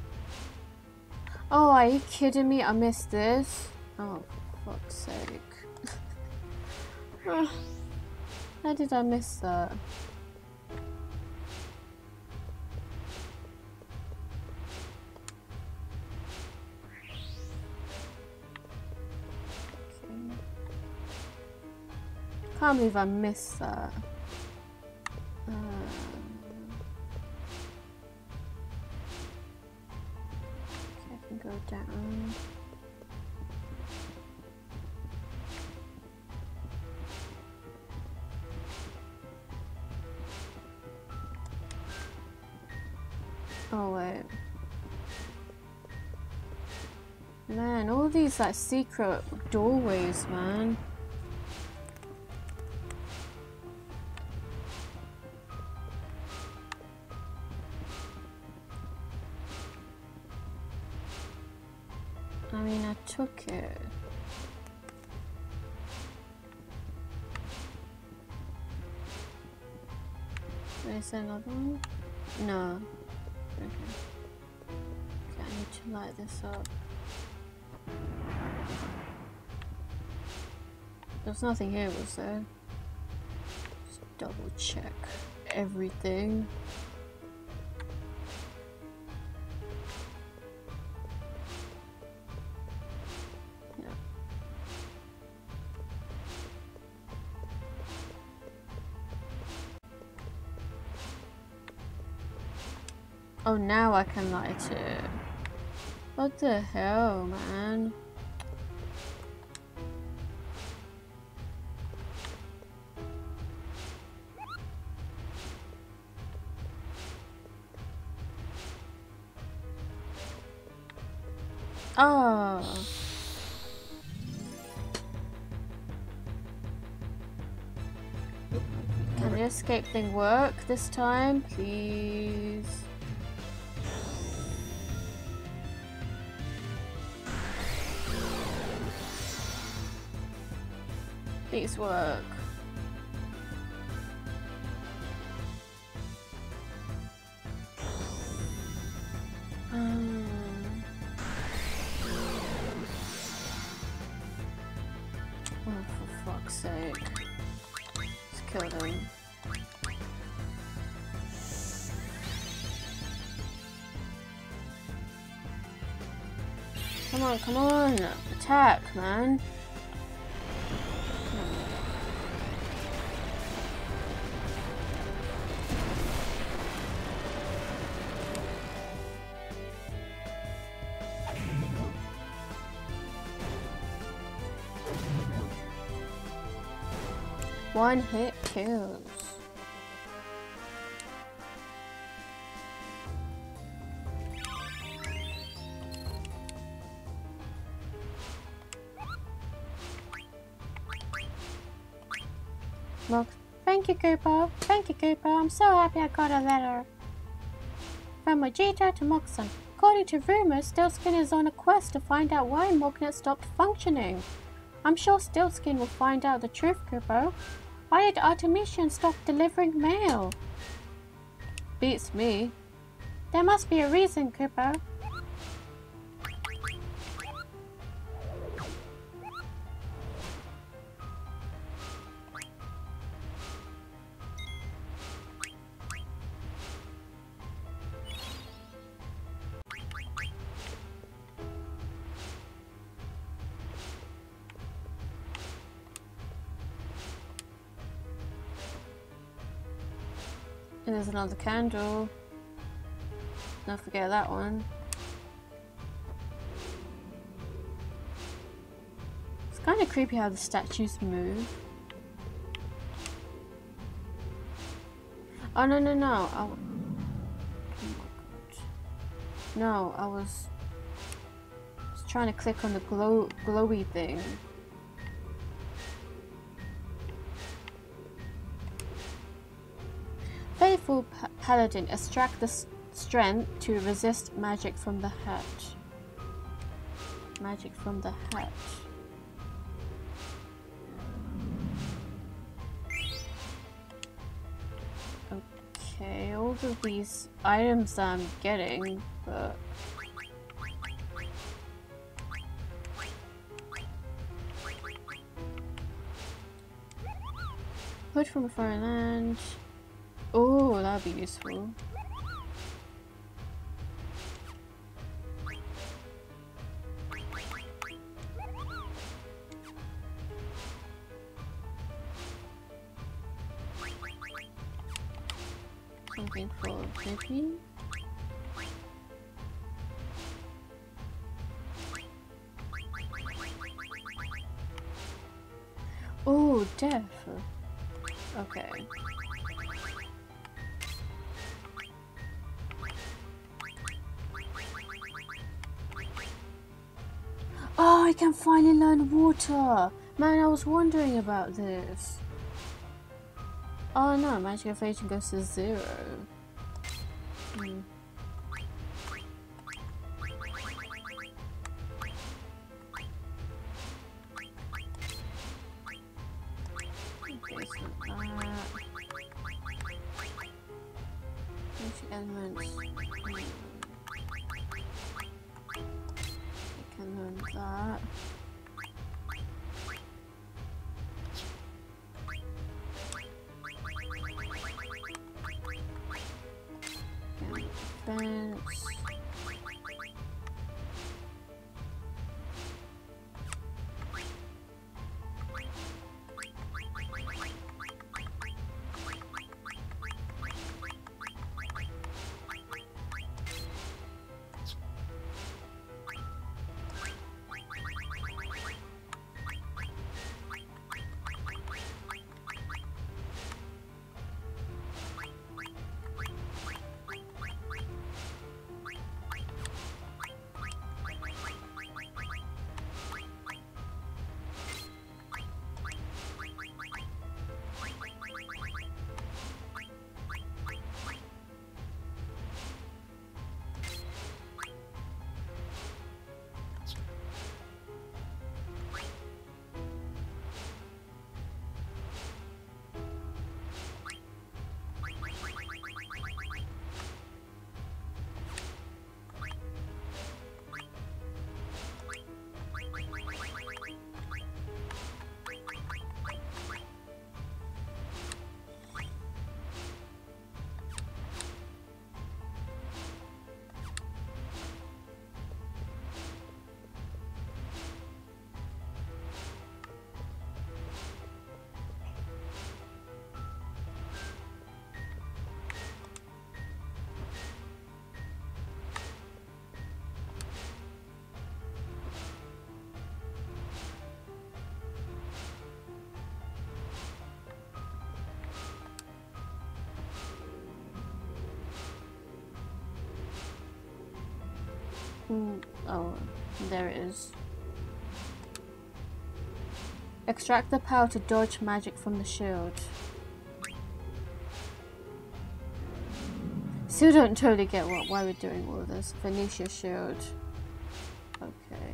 Oh, are you kidding me? I missed this. Oh, for fuck's sake. How did I miss that? Okay. Can't believe I missed that. Go down. Oh wait. Man, all these like secret doorways, man. I mean, I took it. Is there another one? No. Okay. Okay, I need to light this up. There's nothing here, was there? Just double check everything. Yeah. Oh, now I can light it. What the hell, man? Oh. Can the escape thing work this time, please? Please work. Oh, for fuck's sake. Let's kill them. Come on! Attack, man! One hit kills. Look, thank you, Koopa. Thank you, Koopa. I'm so happy I got a letter. From Vegeta to Moxon. According to rumors, Stillskin is on a quest to find out why Mognet stopped functioning. I'm sure Stillskin will find out the truth, Koopa. Why did Artemisian stop delivering mail? Beats me. There must be a reason, Koopa. And there's another candle. Don't forget that one. It's kind of creepy how the statues move. Oh no no no! Oh my god! No, I was trying to click on the glowy thing. Faithful Paladin, extract the strength to resist magic from the hatch. Magic from the hatch. Okay, all of these items I'm getting, but... Hood from a foreign land. Oh, that'd be useful. Something for Zippy. Oh, death. Okay. I can finally learn water! Man, I was wondering about this. Oh no, magic evasion goes to 0. Hmm. Okay, so magic elements. I can learn that. Defense. Oh, there it is. Extract the power to dodge magic from the shield. Still don't totally get why we're doing all of this. Venetia shield. Okay.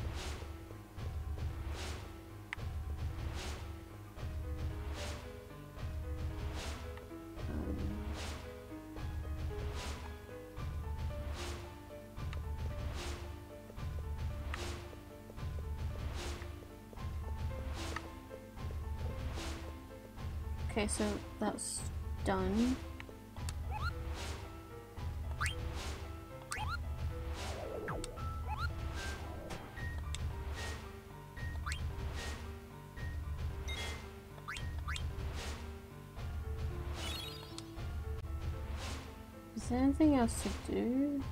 Okay, so that's done. Is there anything else to do?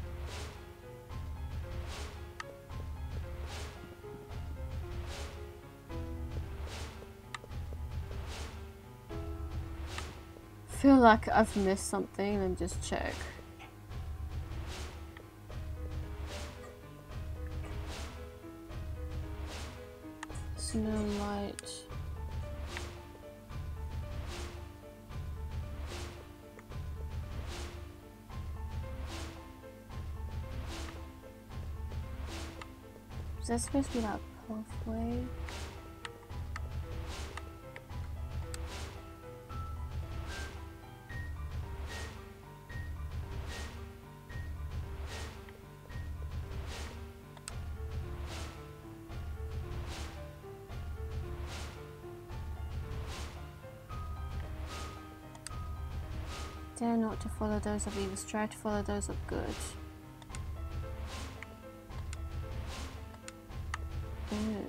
I feel like I've missed something. Let me just check. Snow light. Is that supposed to be that pathway? Dare not to follow those of evil, strive to follow those of good. Okay.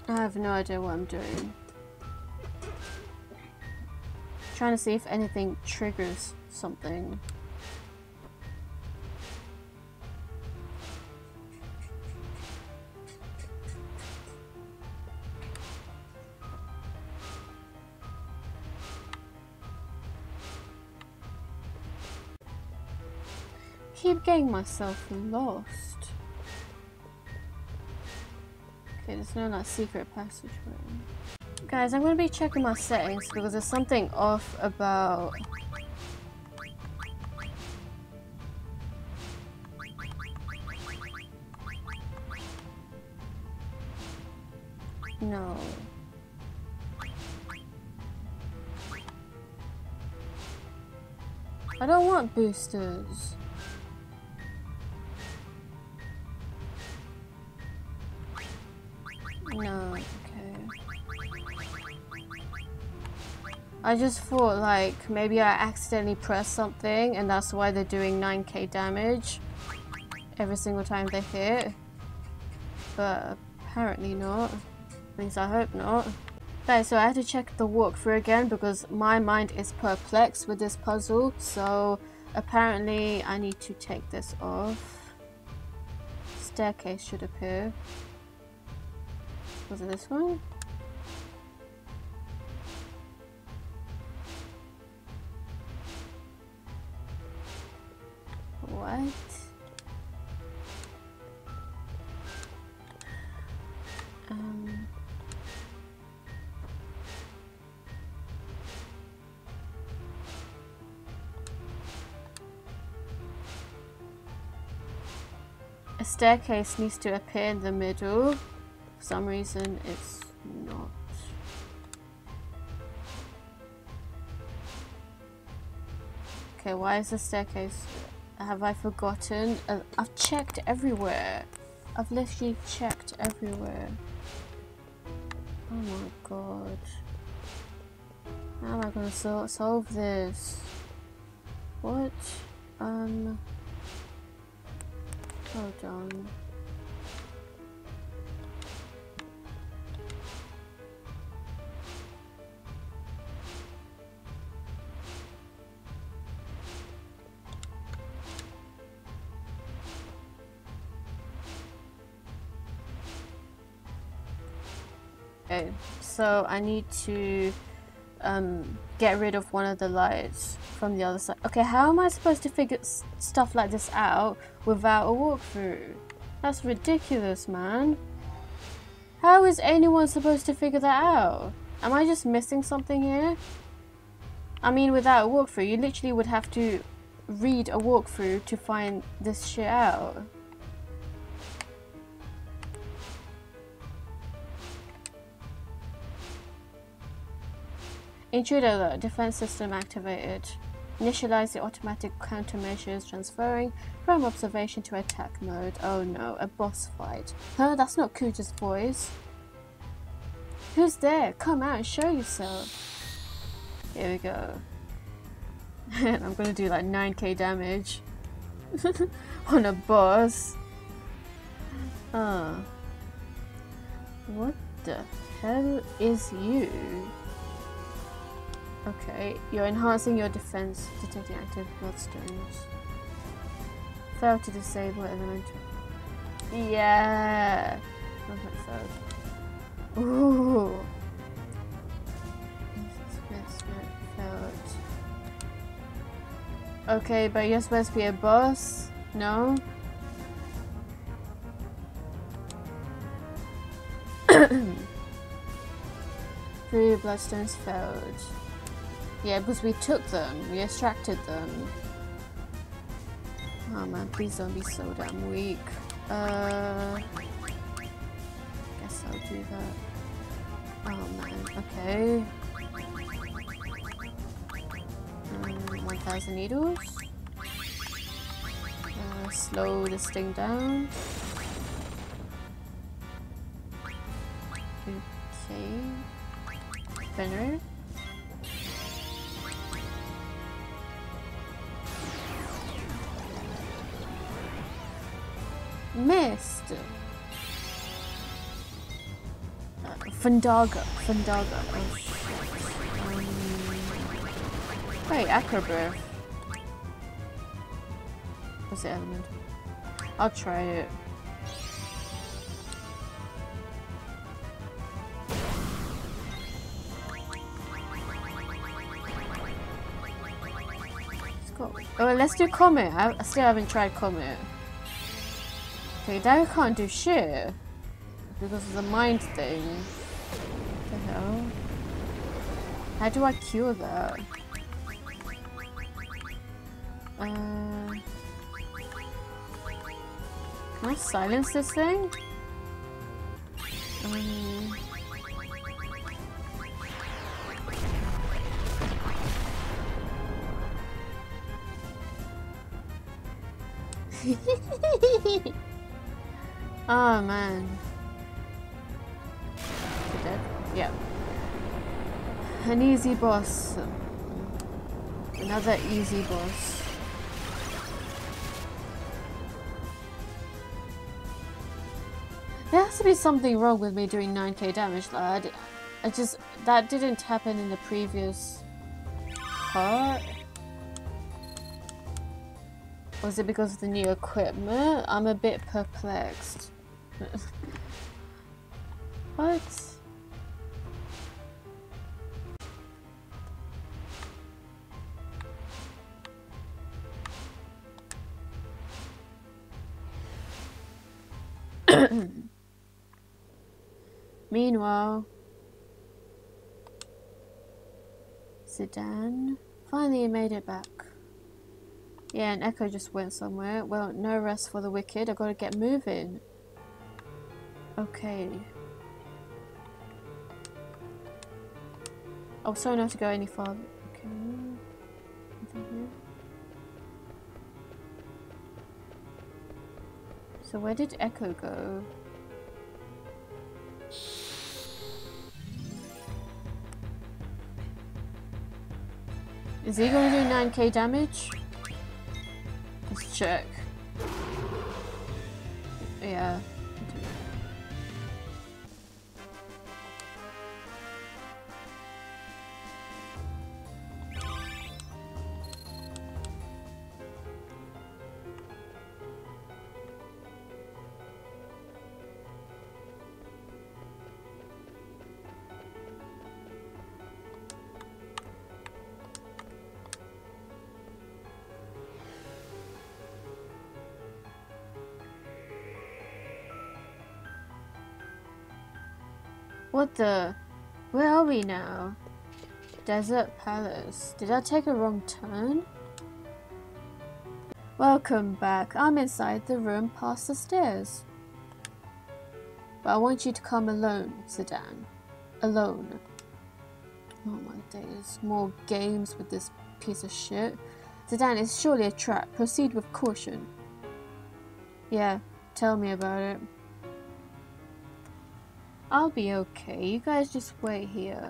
I have no idea what I'm doing. Trying to see if anything triggers something. Keep getting myself lost. Okay, there's no like secret passageway. Guys, I'm gonna be checking my settings because there's something off about. No. I don't want boosters. No, okay. I just thought like maybe I accidentally pressed something and that's why they're doing 9k damage every single time they hit. But apparently not. At least I hope not. Okay, so I have to check the walkthrough again because my mind is perplexed with this puzzle. So apparently I need to take this off. Staircase should appear. Was it this one? What? A staircase needs to appear in the middle. For some reason it's not. Okay, why is the staircase? Have I forgotten? I've checked everywhere. I've literally checked everywhere. Oh my god. How am I gonna solve this? What? Hold on. Okay, so I need to get rid of one of the lights from the other side. Okay, how am I supposed to figure stuff like this out without a walkthrough? That's ridiculous, man. How is anyone supposed to figure that out? Am I just missing something here? I mean, without a walkthrough, you literally would have to read a walkthrough to find this shit out. Intruder alert, defense system activated. Initialize the automatic countermeasures transferring from observation to attack mode. Oh no, a boss fight. Huh, that's not Kuja's voice. Who's there? Come out and show yourself. Here we go. And I'm gonna do like 9k damage on a boss. What the hell is you? Okay, you're enhancing your defense, detecting active bloodstones. Fail to disable elemental. Yeah! Ooh! Failed. Okay, but you're supposed to be a boss? No? 3 bloodstones failed. Yeah, because we took them, we extracted them. Oh man, these zombies so damn weak. Guess I'll do that. Oh man, okay. 1000 needles. Slow this thing down. Okay. Spinner. Missed. Fundaga. Fundaga. Oh, wait, Acrobirth. What's the element? I'll try it. Oh, let's do Comet. I still haven't tried Comet. Okay, that can't do shit. Because of the mind thing. What the hell? How do I cure that? Can I silence this thing? Oh man. Is it dead? Yeah. An easy boss. Another easy boss. There has to be something wrong with me doing 9k damage, lad. That didn't happen in the previous part. Was it because of the new equipment? I'm a bit perplexed. What? Meanwhile, Zidane finally made it back. Yeah, and Echo just went somewhere. Well, no rest for the wicked. I gotta get moving. Okay. Oh, sorry not to go any farther. Okay. Nothing here. So where did Echo go? Is he gonna do 9k damage? Let's check. Yeah. What the? Where are we now? Desert Palace. Did I take a wrong turn? Welcome back. I'm inside the room past the stairs. But I want you to come alone, Zidane. Alone. Oh my days. More games with this piece of shit. Zidane is surely a trap. Proceed with caution. Yeah, tell me about it. I'll be okay. You guys just wait here.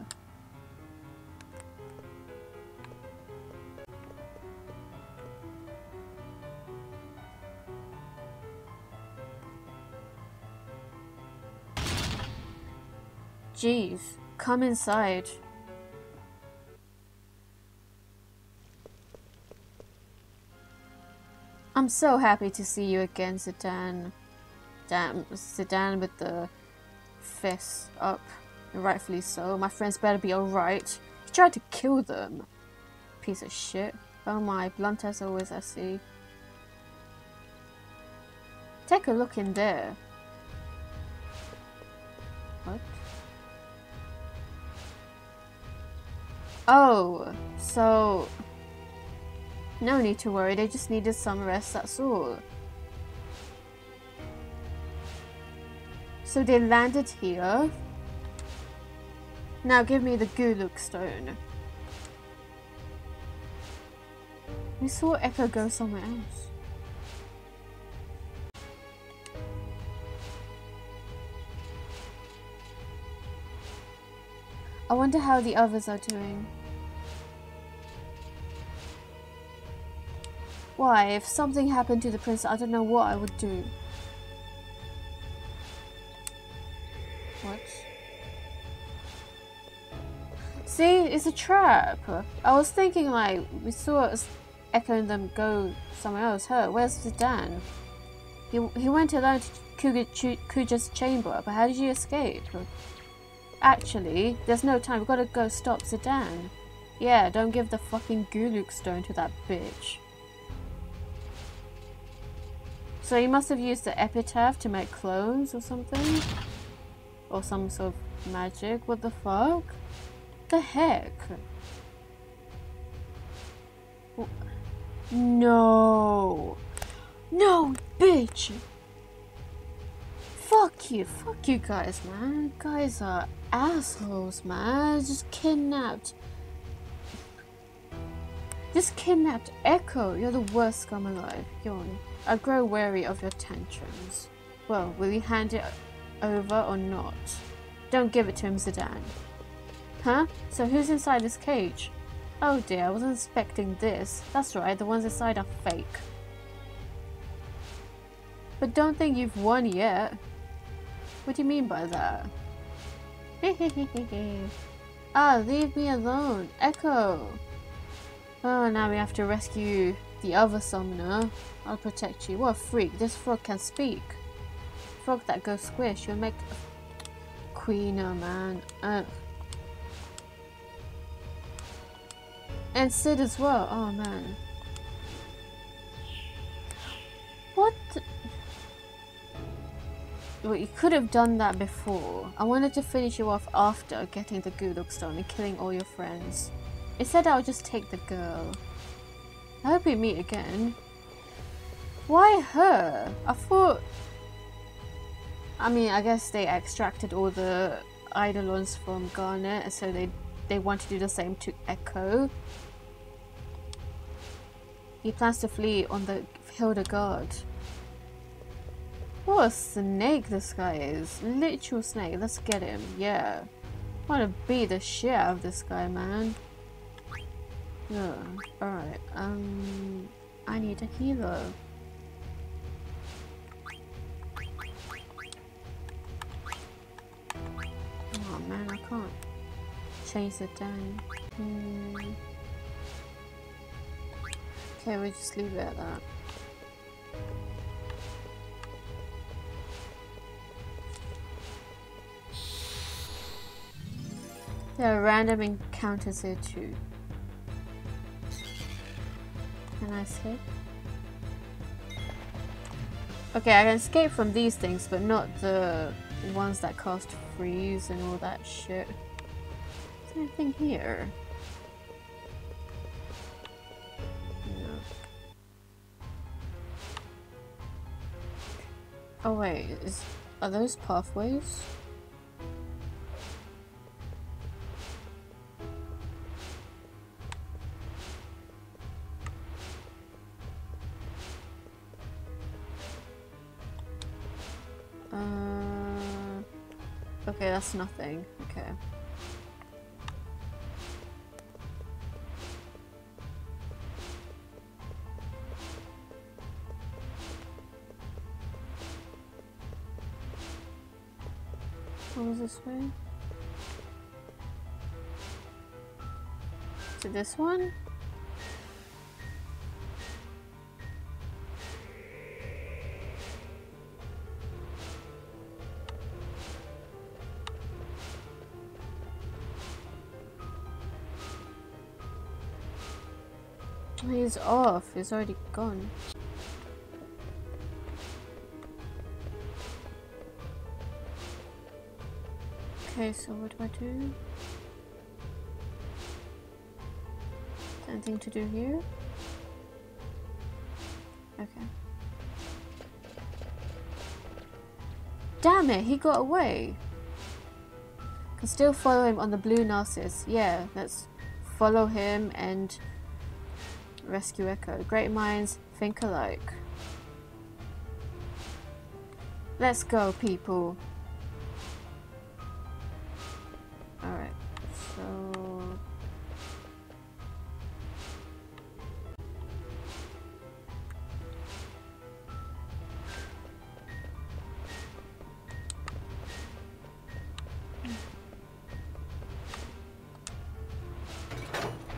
Jeez, come inside. I'm so happy to see you again, Zidane. Damn, Zidane with the fist up, rightfully so. My friends better be alright. He tried to kill them. Piece of shit. Oh my, blunt as always, I see. Take a look in there. What? Oh, so no need to worry, they just needed some rest, that's all. So they landed here. Now give me the Guluk stone. We saw Echo go somewhere else. I wonder how the others are doing. Why, if something happened to the prince, I don't know what I would do. What? See, it's a trap. I was thinking like we saw us Echo and them go somewhere else. Where's Zidane? He went alone to Kuja's chamber, but how did you escape? Actually, there's no time. We've got to go stop Zidane. Yeah, don't give the fucking Guluk stone to that bitch. So you must have used the epitaph to make clones or something? Or some sort of magic? What the fuck? The heck? No! No, bitch! Fuck you guys, man. You guys are assholes, man. Just kidnapped Echo. You're the worst scum alive. Yawn. I grow wary of your tantrums. Well, will you hand it over or not? Don't give it to him, Zidane. Huh? So who's inside this cage? Oh dear, I wasn't expecting this. That's right, the ones inside are fake. But don't think you've won yet. What do you mean by that? Ah, leave me alone. Echo! Oh, now we have to rescue the other summoner. I'll protect you. What a freak. This frog can speak. Frog that goes squish. You'll make Queener, man. And Sid as well. Oh, man. What? Well, you could have done that before. I wanted to finish you off after getting the Guluk stone and killing all your friends. Instead, I'll just take the girl. I hope we meet again. Why her? I thought... I mean, I guess they extracted all the Eidolons from Garnet, and so they want to do the same to Echo. He plans to flee on the Hildegard. What a snake this guy is. Literal snake. Let's get him. Yeah. I want to beat the shit out of this guy, man. Yeah. Alright. I need a healer. Oh man, I can't change it down. Okay, we'll just leave it at that. There are random encounters here too. Can I escape? Okay, I can escape from these things, but not the ones that cast freeze and all that shit. Is there anything here? No. Oh wait, are those pathways? Okay, that's nothing. Okay. What was this way? To this one? He's off. He's already gone. Okay, so what do I do? Is there anything to do here? Okay. Damn it, he got away. Can still follow him on the blue Narcissus. Yeah, let's follow him and rescue Echo. Great minds think alike. Let's go, people. Alright, so...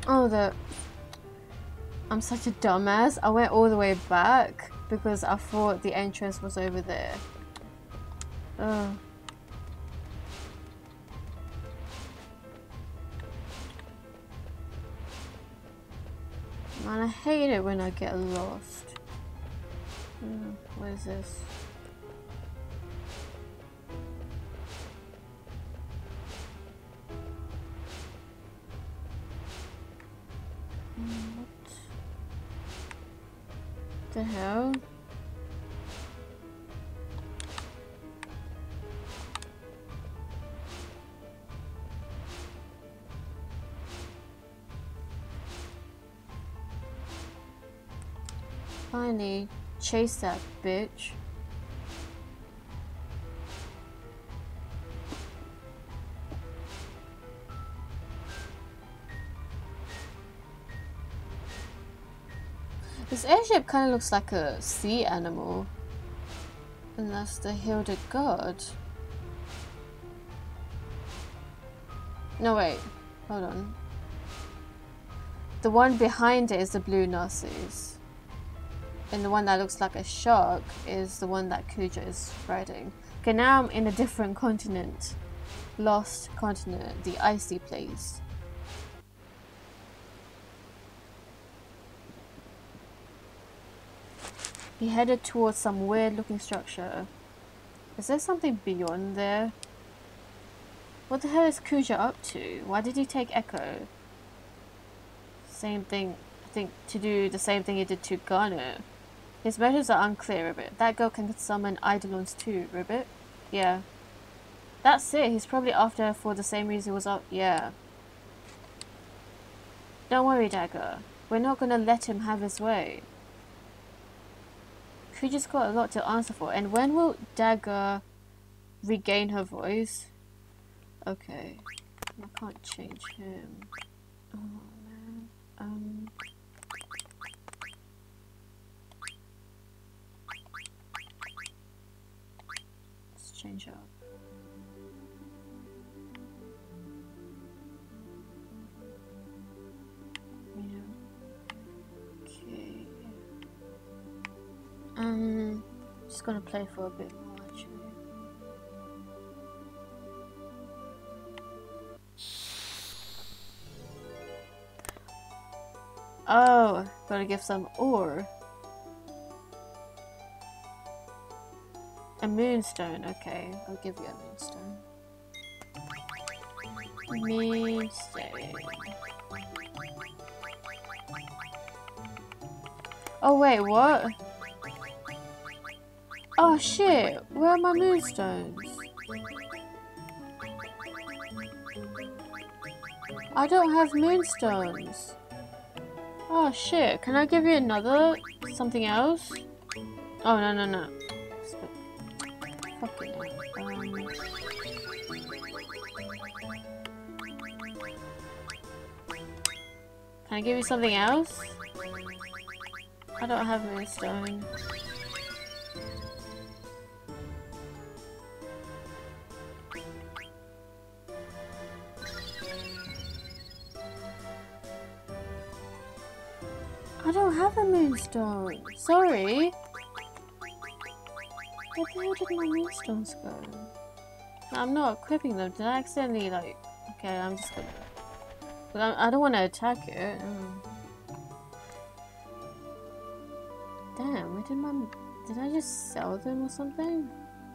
Oh, I'm such a dumbass. I went all the way back because I thought the entrance was over there. Ugh. Man, I hate it when I get lost. What is this? What the hell? Finally, chase that bitch. This airship kind of looks like a sea animal. And that's the Hilda God. No, wait. Hold on. The one behind it is the blue Narcissus. And the one that looks like a shark is the one that Kuja is riding. Okay, now I'm in a different continent. Lost continent, the icy place. He headed towards some weird looking structure. Is there something beyond there? What the hell is Kuja up to? Why did he take Echo? Same thing, I think, to do the same thing he did to Garnet. His motives are unclear, Ribbit. That girl can summon Eidolons too, Ribbit. Yeah. That's it, he's probably after her for the same reason he was up. Yeah. Don't worry, Dagger. We're not gonna let him have his way. Kuja's got a lot to answer for. And when will Dagger regain her voice? Okay. I can't change him. Oh man. Let's change up. Just gonna play for a bit more actually. Oh, gotta give some ore. A moonstone, okay, I'll give you a moonstone. Moonstone. Oh wait, what? Oh shit, where are my moonstones? I don't have moonstones. Oh shit, can I give you another? Something else? Oh no. Fucking hell. Can I give you something else? I don't have moonstone. I don't have a moonstone. Sorry. Where the hell did my moonstones go? No, I'm not equipping them. Did I accidentally like? Okay, I'm just gonna. But I don't want to attack it. Damn, where did my? Did I just sell them or something?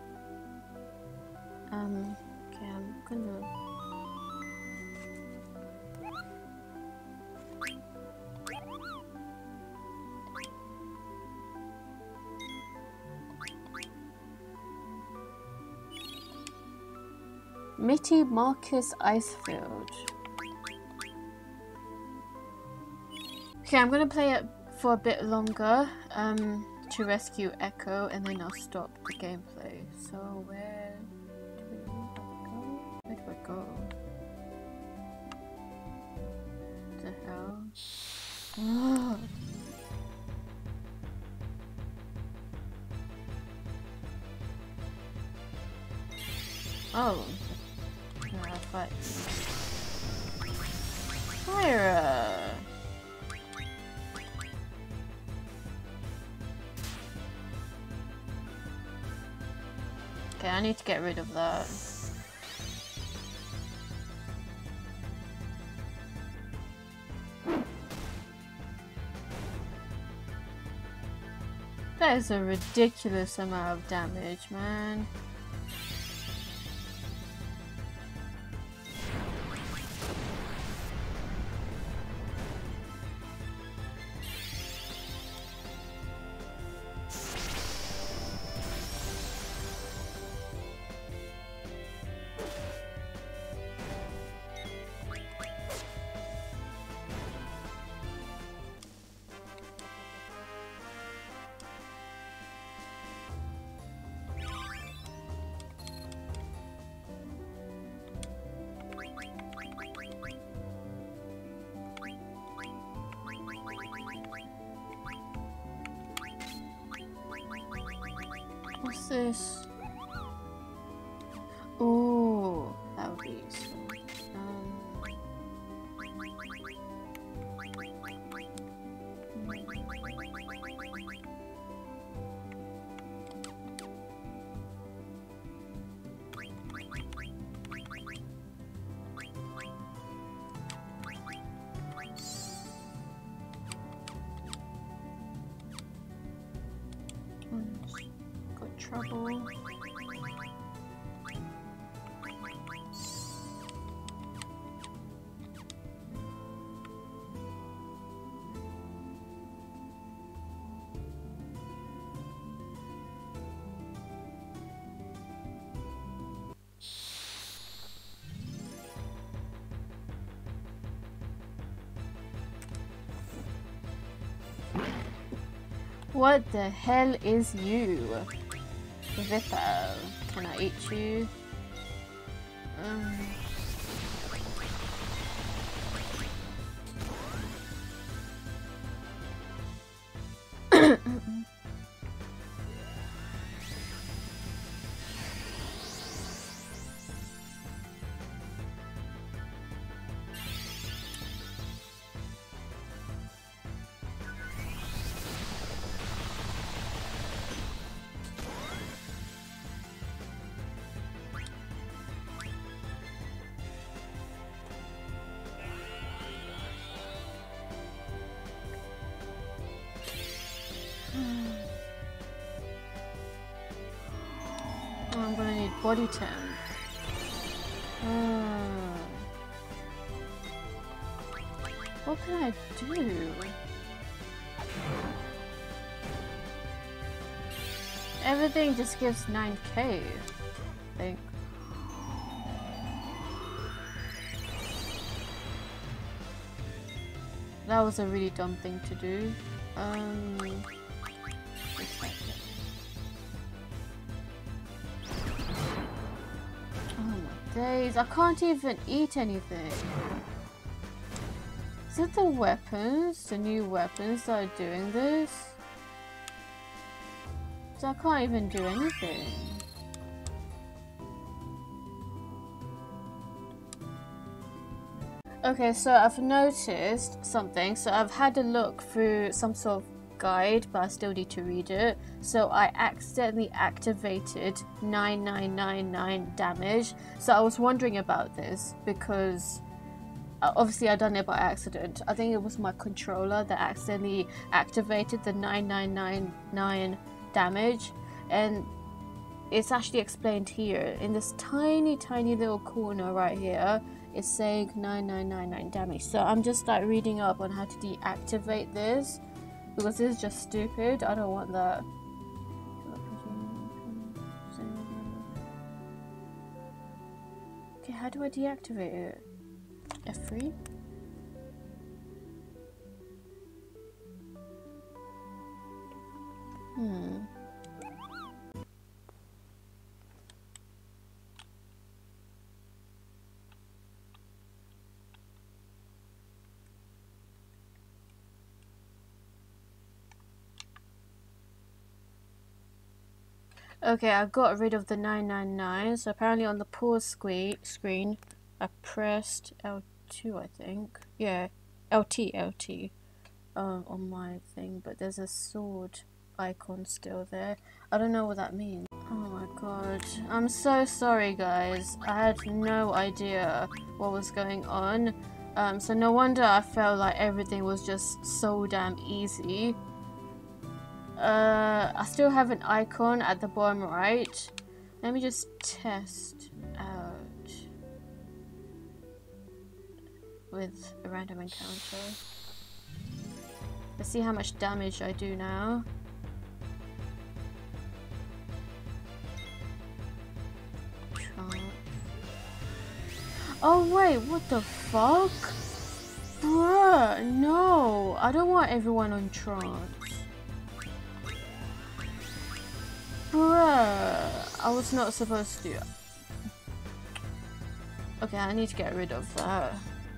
Okay, I'm gonna. Mitty Marcus Icefield. Okay, I'm gonna play it for a bit longer to rescue Echo, and then I'll stop the gameplay. So where do I go? Where do I go? What the hell? Oh. Oh. Fight. Fire. Okay, I need to get rid of that. That is a ridiculous amount of damage, man. What's this? Oh, that would be useful. Got trouble. What the hell is you? Vipper, can I eat you? I'm gonna need body temp. What can I do? Everything just gives 9k, I think. That was a really dumb thing to do. Days, I can't even eat anything. Is it the weapons, the new weapons that are doing this? So I can't even do anything. Okay, so I've noticed something. So I've had a look through some sort of guide, but I still need to read it. So I accidentally activated 9999 damage. So I was wondering about this because obviously I done it by accident. I think it was my controller that accidentally activated the 9999 damage, and it's actually explained here in this tiny little corner right here. It's saying 9999 damage. So I'm just like reading up on how to deactivate this, because this is just stupid. I don't want that. Okay, how do I deactivate it? F3? Okay, I got rid of the 999. So apparently on the pause screen, I pressed L2, I think. Yeah, LT. On my thing, but there's a sword icon still there. I don't know what that means. Oh my god. I'm so sorry, guys. I had no idea what was going on. So no wonder I felt like everything was just so damn easy. I still have an icon at the bottom right. Let me just test out with a random encounter. Let's see how much damage I do now. Oh wait, what the fuck? Bruh, no! I don't want everyone on trance. Bruh, I was not supposed to. Okay, I need to get rid of that.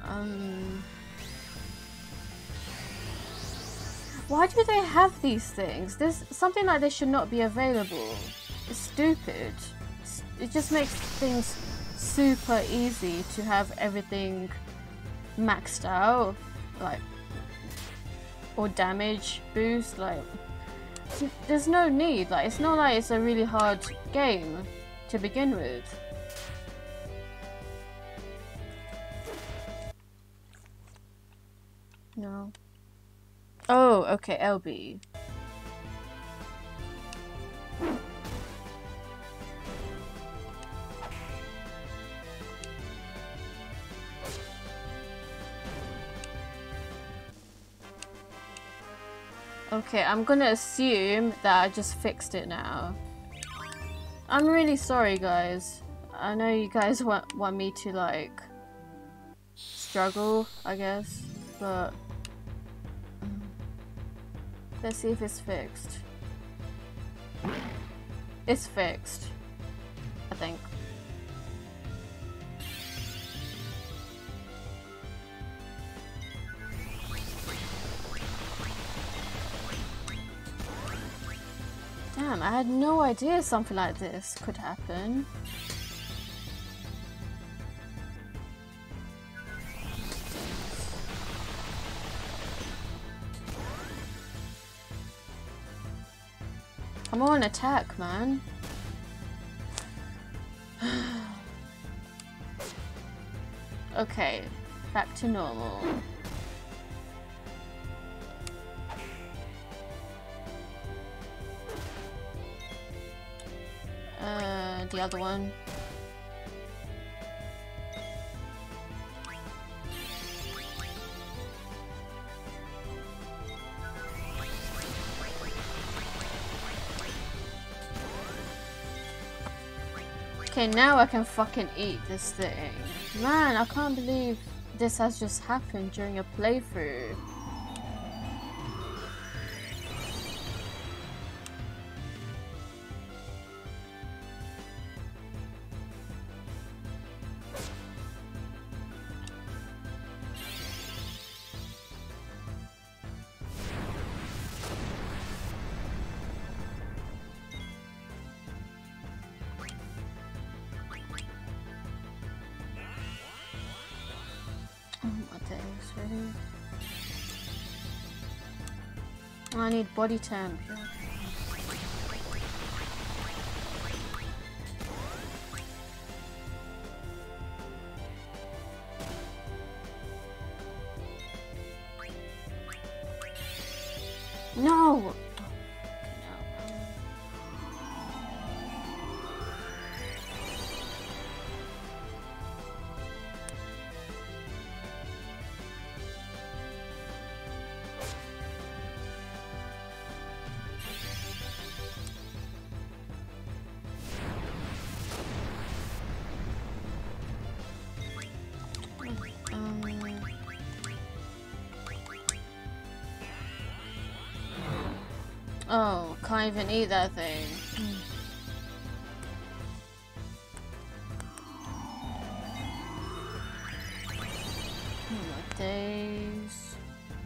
Why do they have these things? There's something like this should not be available. It's stupid. It just makes things super easy to have everything maxed out, like, or damage boost. Like, there's no need. Like, it's not like it's a really hard game to begin with. No. Oh, okay, LB. Okay, I'm gonna assume that I just fixed it now. I'm really sorry, guys. I know you guys want me to, like, struggle, I guess, but let's see if it's fixed. It's fixed, I think. Damn, I had no idea something like this could happen. Come on, attack, man. Okay, back to normal. The other one. Okay, now I can fucking eat this thing. Man, I can't believe this has just happened during a playthrough. I need body temp. No! Oh, can't even eat that thing. Oh my days.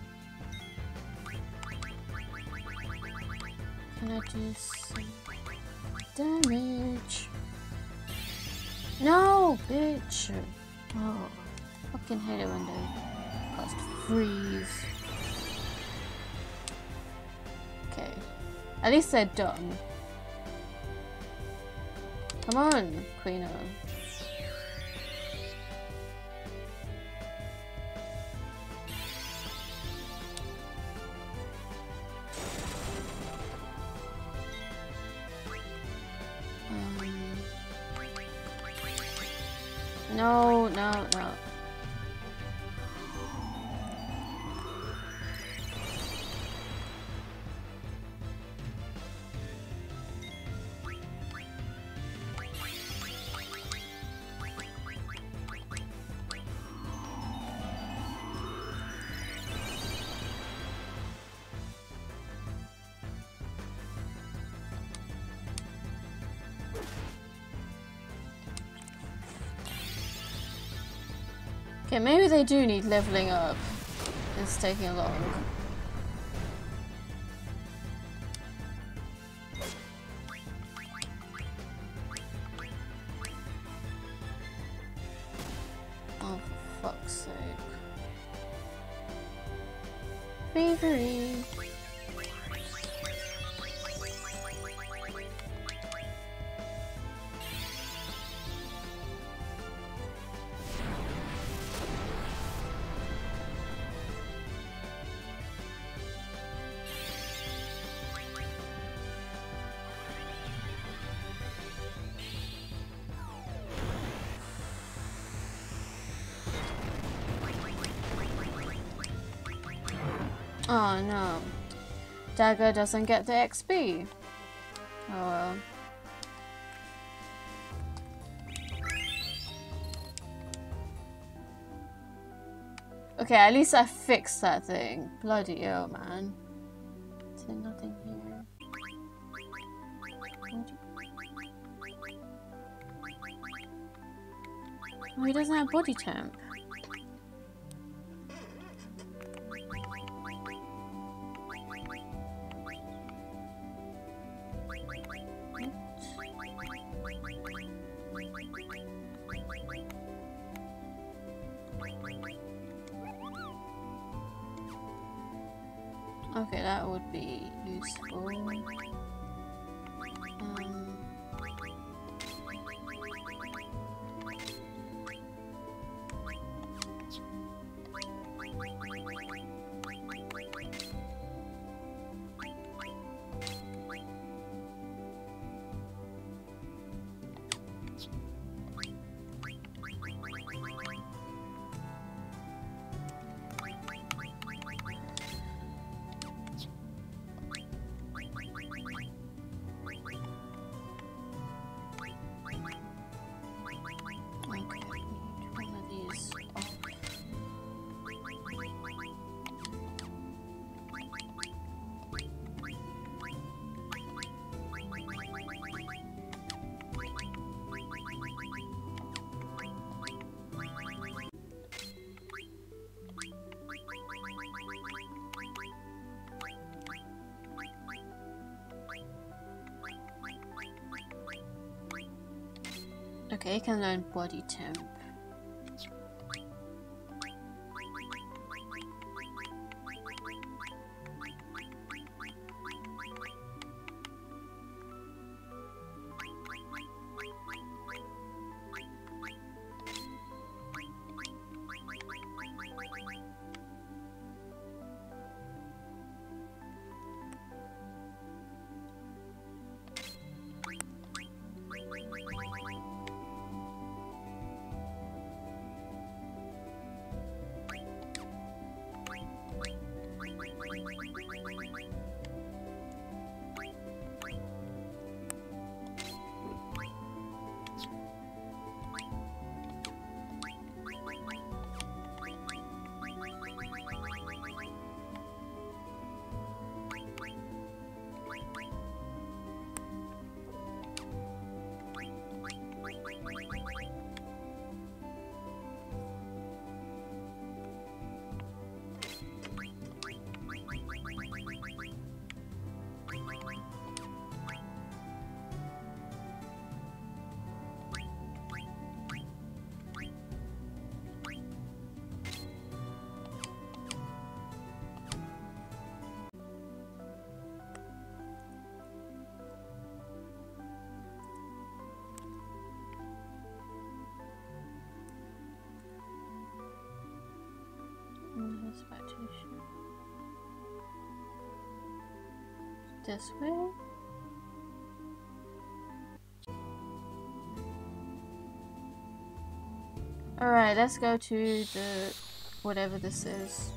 Can I do some damage? No, bitch! Oh. Fucking hate it when they cast freeze. Okay. At least they're done. Come on, Queeno. No, no, no. Okay, maybe they do need leveling up. It's taking long. Oh, for fuck's sake. Bravery. Oh no. Dagger doesn't get the XP. Oh well. Okay, at least I fixed that thing. Bloody hell, man. Is there nothing here? Oh, he doesn't have body temp. Okay, that would be useful. Okay, you can learn body temp. this back to the ship. This way? Alright, let's go to the whatever this is.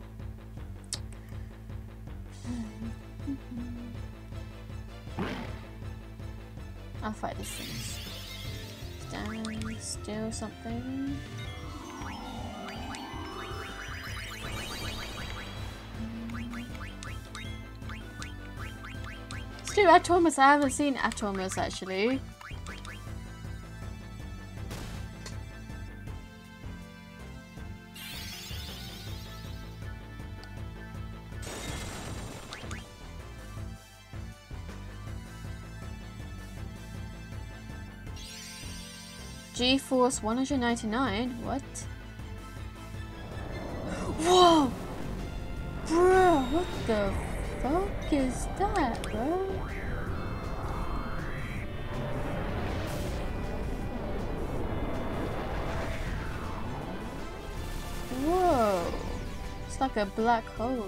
I'll fight these things. Stand still something. Let's do Atomus. I haven't seen Atomus actually. GeForce 199? What? Whoa! Bro, what the fuck is that, bro? Whoa! It's like a black hole.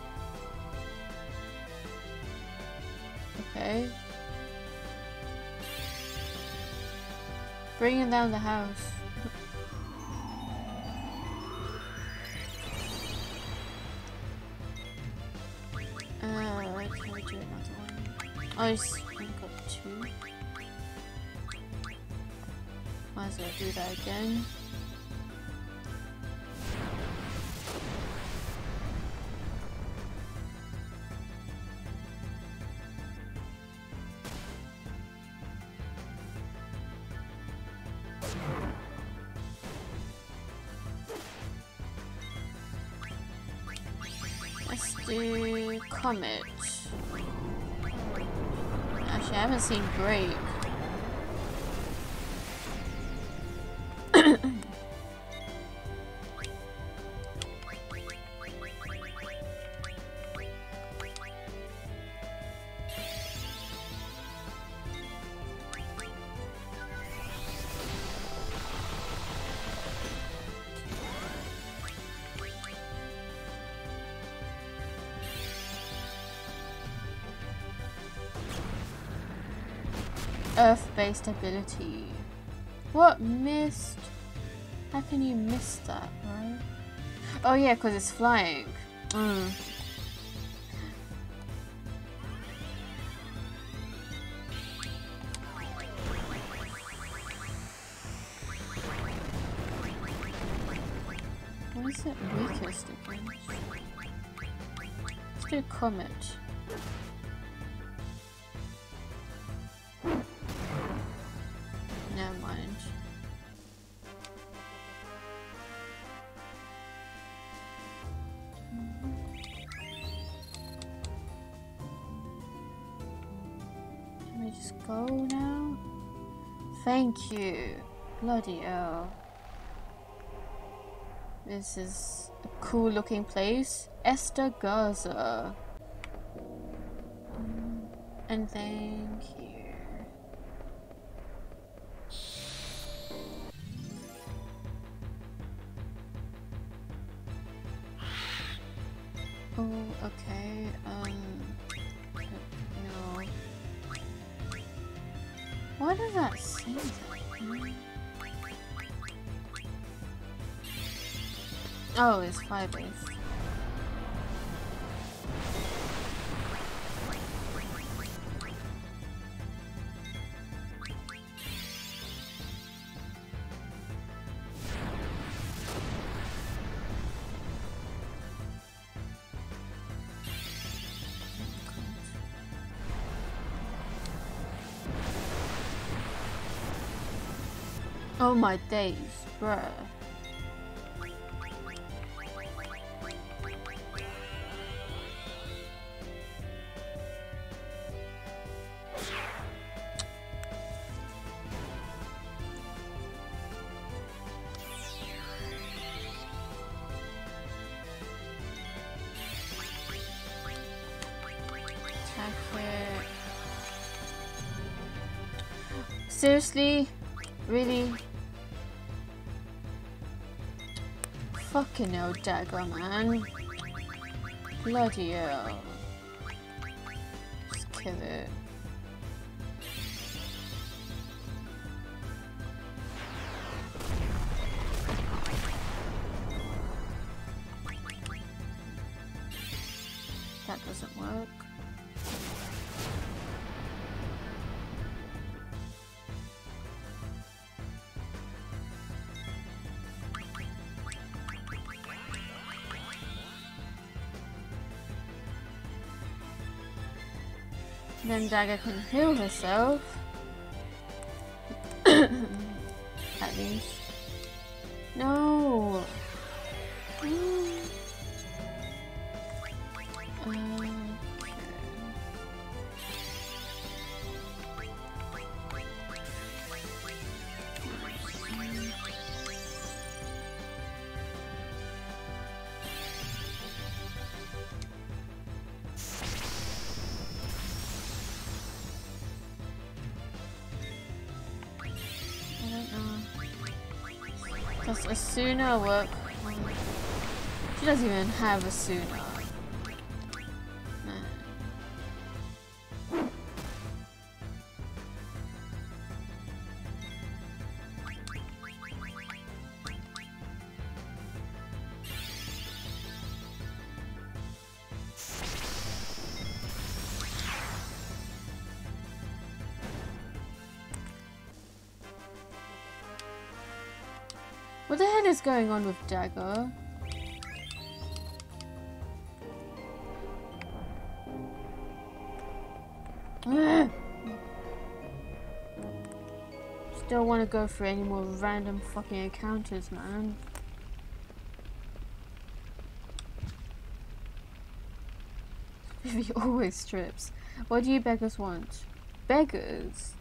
Okay. Bringing down the house. Can we do another one? Oh, I just got two. Might as well do that again. Let's do Comet. Actually, I haven't seen Break. Earth-based ability. What? Missed? How can you miss that, right? Oh yeah, because it's flying. What is it weakest against? Let's do Comet. Never mind. Can we just go now? Thank you. Bloody hell. This is a cool looking place. Esther Garza. And thank you. Oh, okay, no. Why does that say that? Oh, it's fire-based. Oh my days, bruh. Attack it. Seriously? Really? Fucking hell, dagger, man. Bloody hell. Just kill it. That doesn't work. Then Dagger can heal herself. At least. No! Does Asuna work? She doesn't even have Asuna. What the hell is going on with Dagger? Still want to go for any more random fucking encounters, man. Vivi always trips. What do you beggars want? Beggars?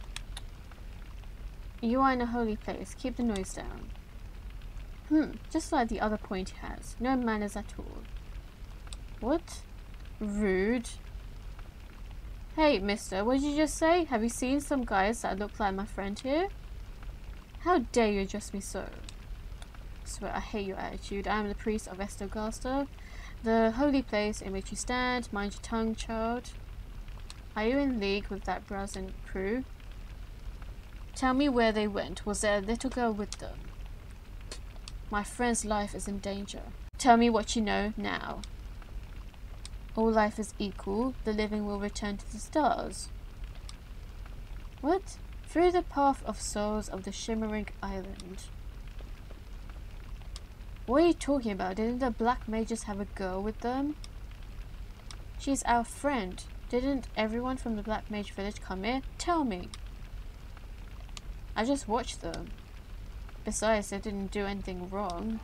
You are in a holy place. Keep the noise down. Just like the other point he has. No manners at all. What? Rude. Hey, mister, what did you just say? Have you seen some guys that look like my friend here? How dare you address me so? I swear, I hate your attitude. I am the priest of Estogasta, the holy place in which you stand. Mind your tongue, child. Are you in league with that brazen crew? Tell me where they went. Was there a little girl with them? My friend's life is in danger. Tell me what you know now. All life is equal. The living will return to the stars. What? Through the path of souls of the shimmering island. What are you talking about? Didn't the black mages have a girl with them? She's our friend. Didn't everyone from the Black Mage Village come here? Tell me. I just watched them. Besides, they didn't do anything wrong.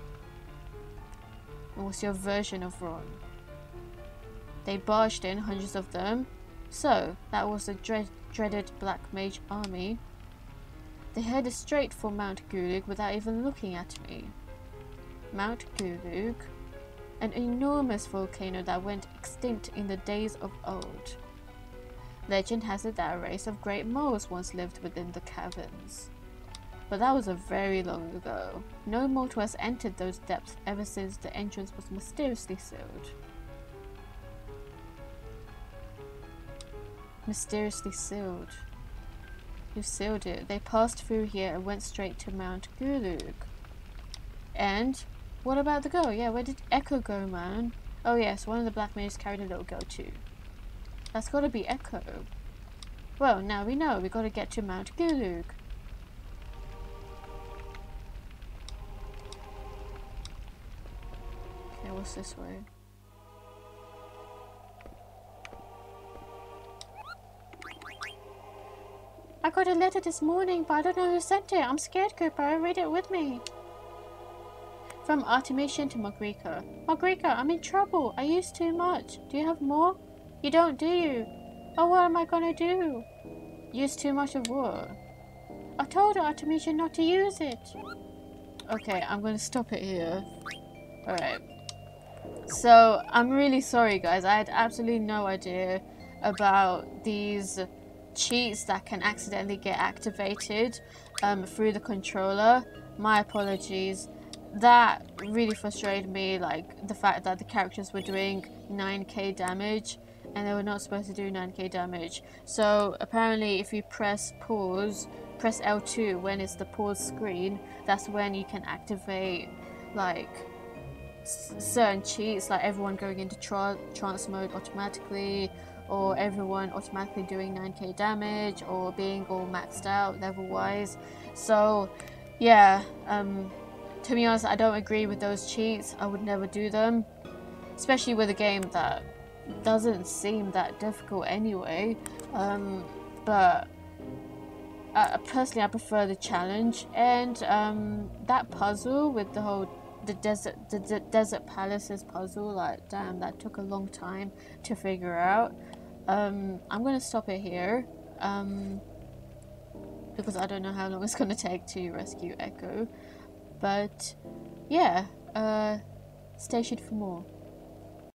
What was your version of wrong? They barged in, hundreds of them. So, that was the dreaded Black Mage army. They headed straight for Mount Gulug without even looking at me. Mount Gulug? An enormous volcano that went extinct in the days of old. Legend has it that a race of great moles once lived within the caverns. But that was a very long ago. No mortal has entered those depths ever since the entrance was mysteriously sealed. Mysteriously sealed. Who sealed it? They passed through here and went straight to Mount Gulug. And what about the girl? Yeah, where did Echo go, man? Oh yes, one of the black mages carried a little girl too. That's gotta be Echo. Well, now we know. We gotta get to Mount Gulug. Okay, what's this way? I got a letter this morning, but I don't know who sent it. I'm scared, Cooper. Read it with me. From Artemisian to Margrika. Margrika, I'm in trouble. I used too much. Do you have more? You don't, do you? Oh, what am I gonna do? Use too much of what? I told Artemisian not to use it. Okay, I'm gonna stop it here. Alright. So, I'm really sorry, guys. I had absolutely no idea about these cheats that can accidentally get activated through the controller. My apologies. that really frustrated me, like the fact that the characters were doing 9k damage and they were not supposed to do 9k damage. So apparently if you press pause, press L2 when it's the pause screen, that's when you can activate like certain cheats, like everyone going into trance mode automatically, or everyone automatically doing 9k damage, or being all maxed out level wise. So yeah, to be honest, I don't agree with those cheats. I would never do them, especially with a game that doesn't seem that difficult anyway. But personally I prefer the challenge, and that puzzle with the desert palaces puzzle, like damn, that took a long time to figure out. I'm gonna stop it here because I don't know how long it's gonna take to rescue Echo, but yeah, stay tuned for more.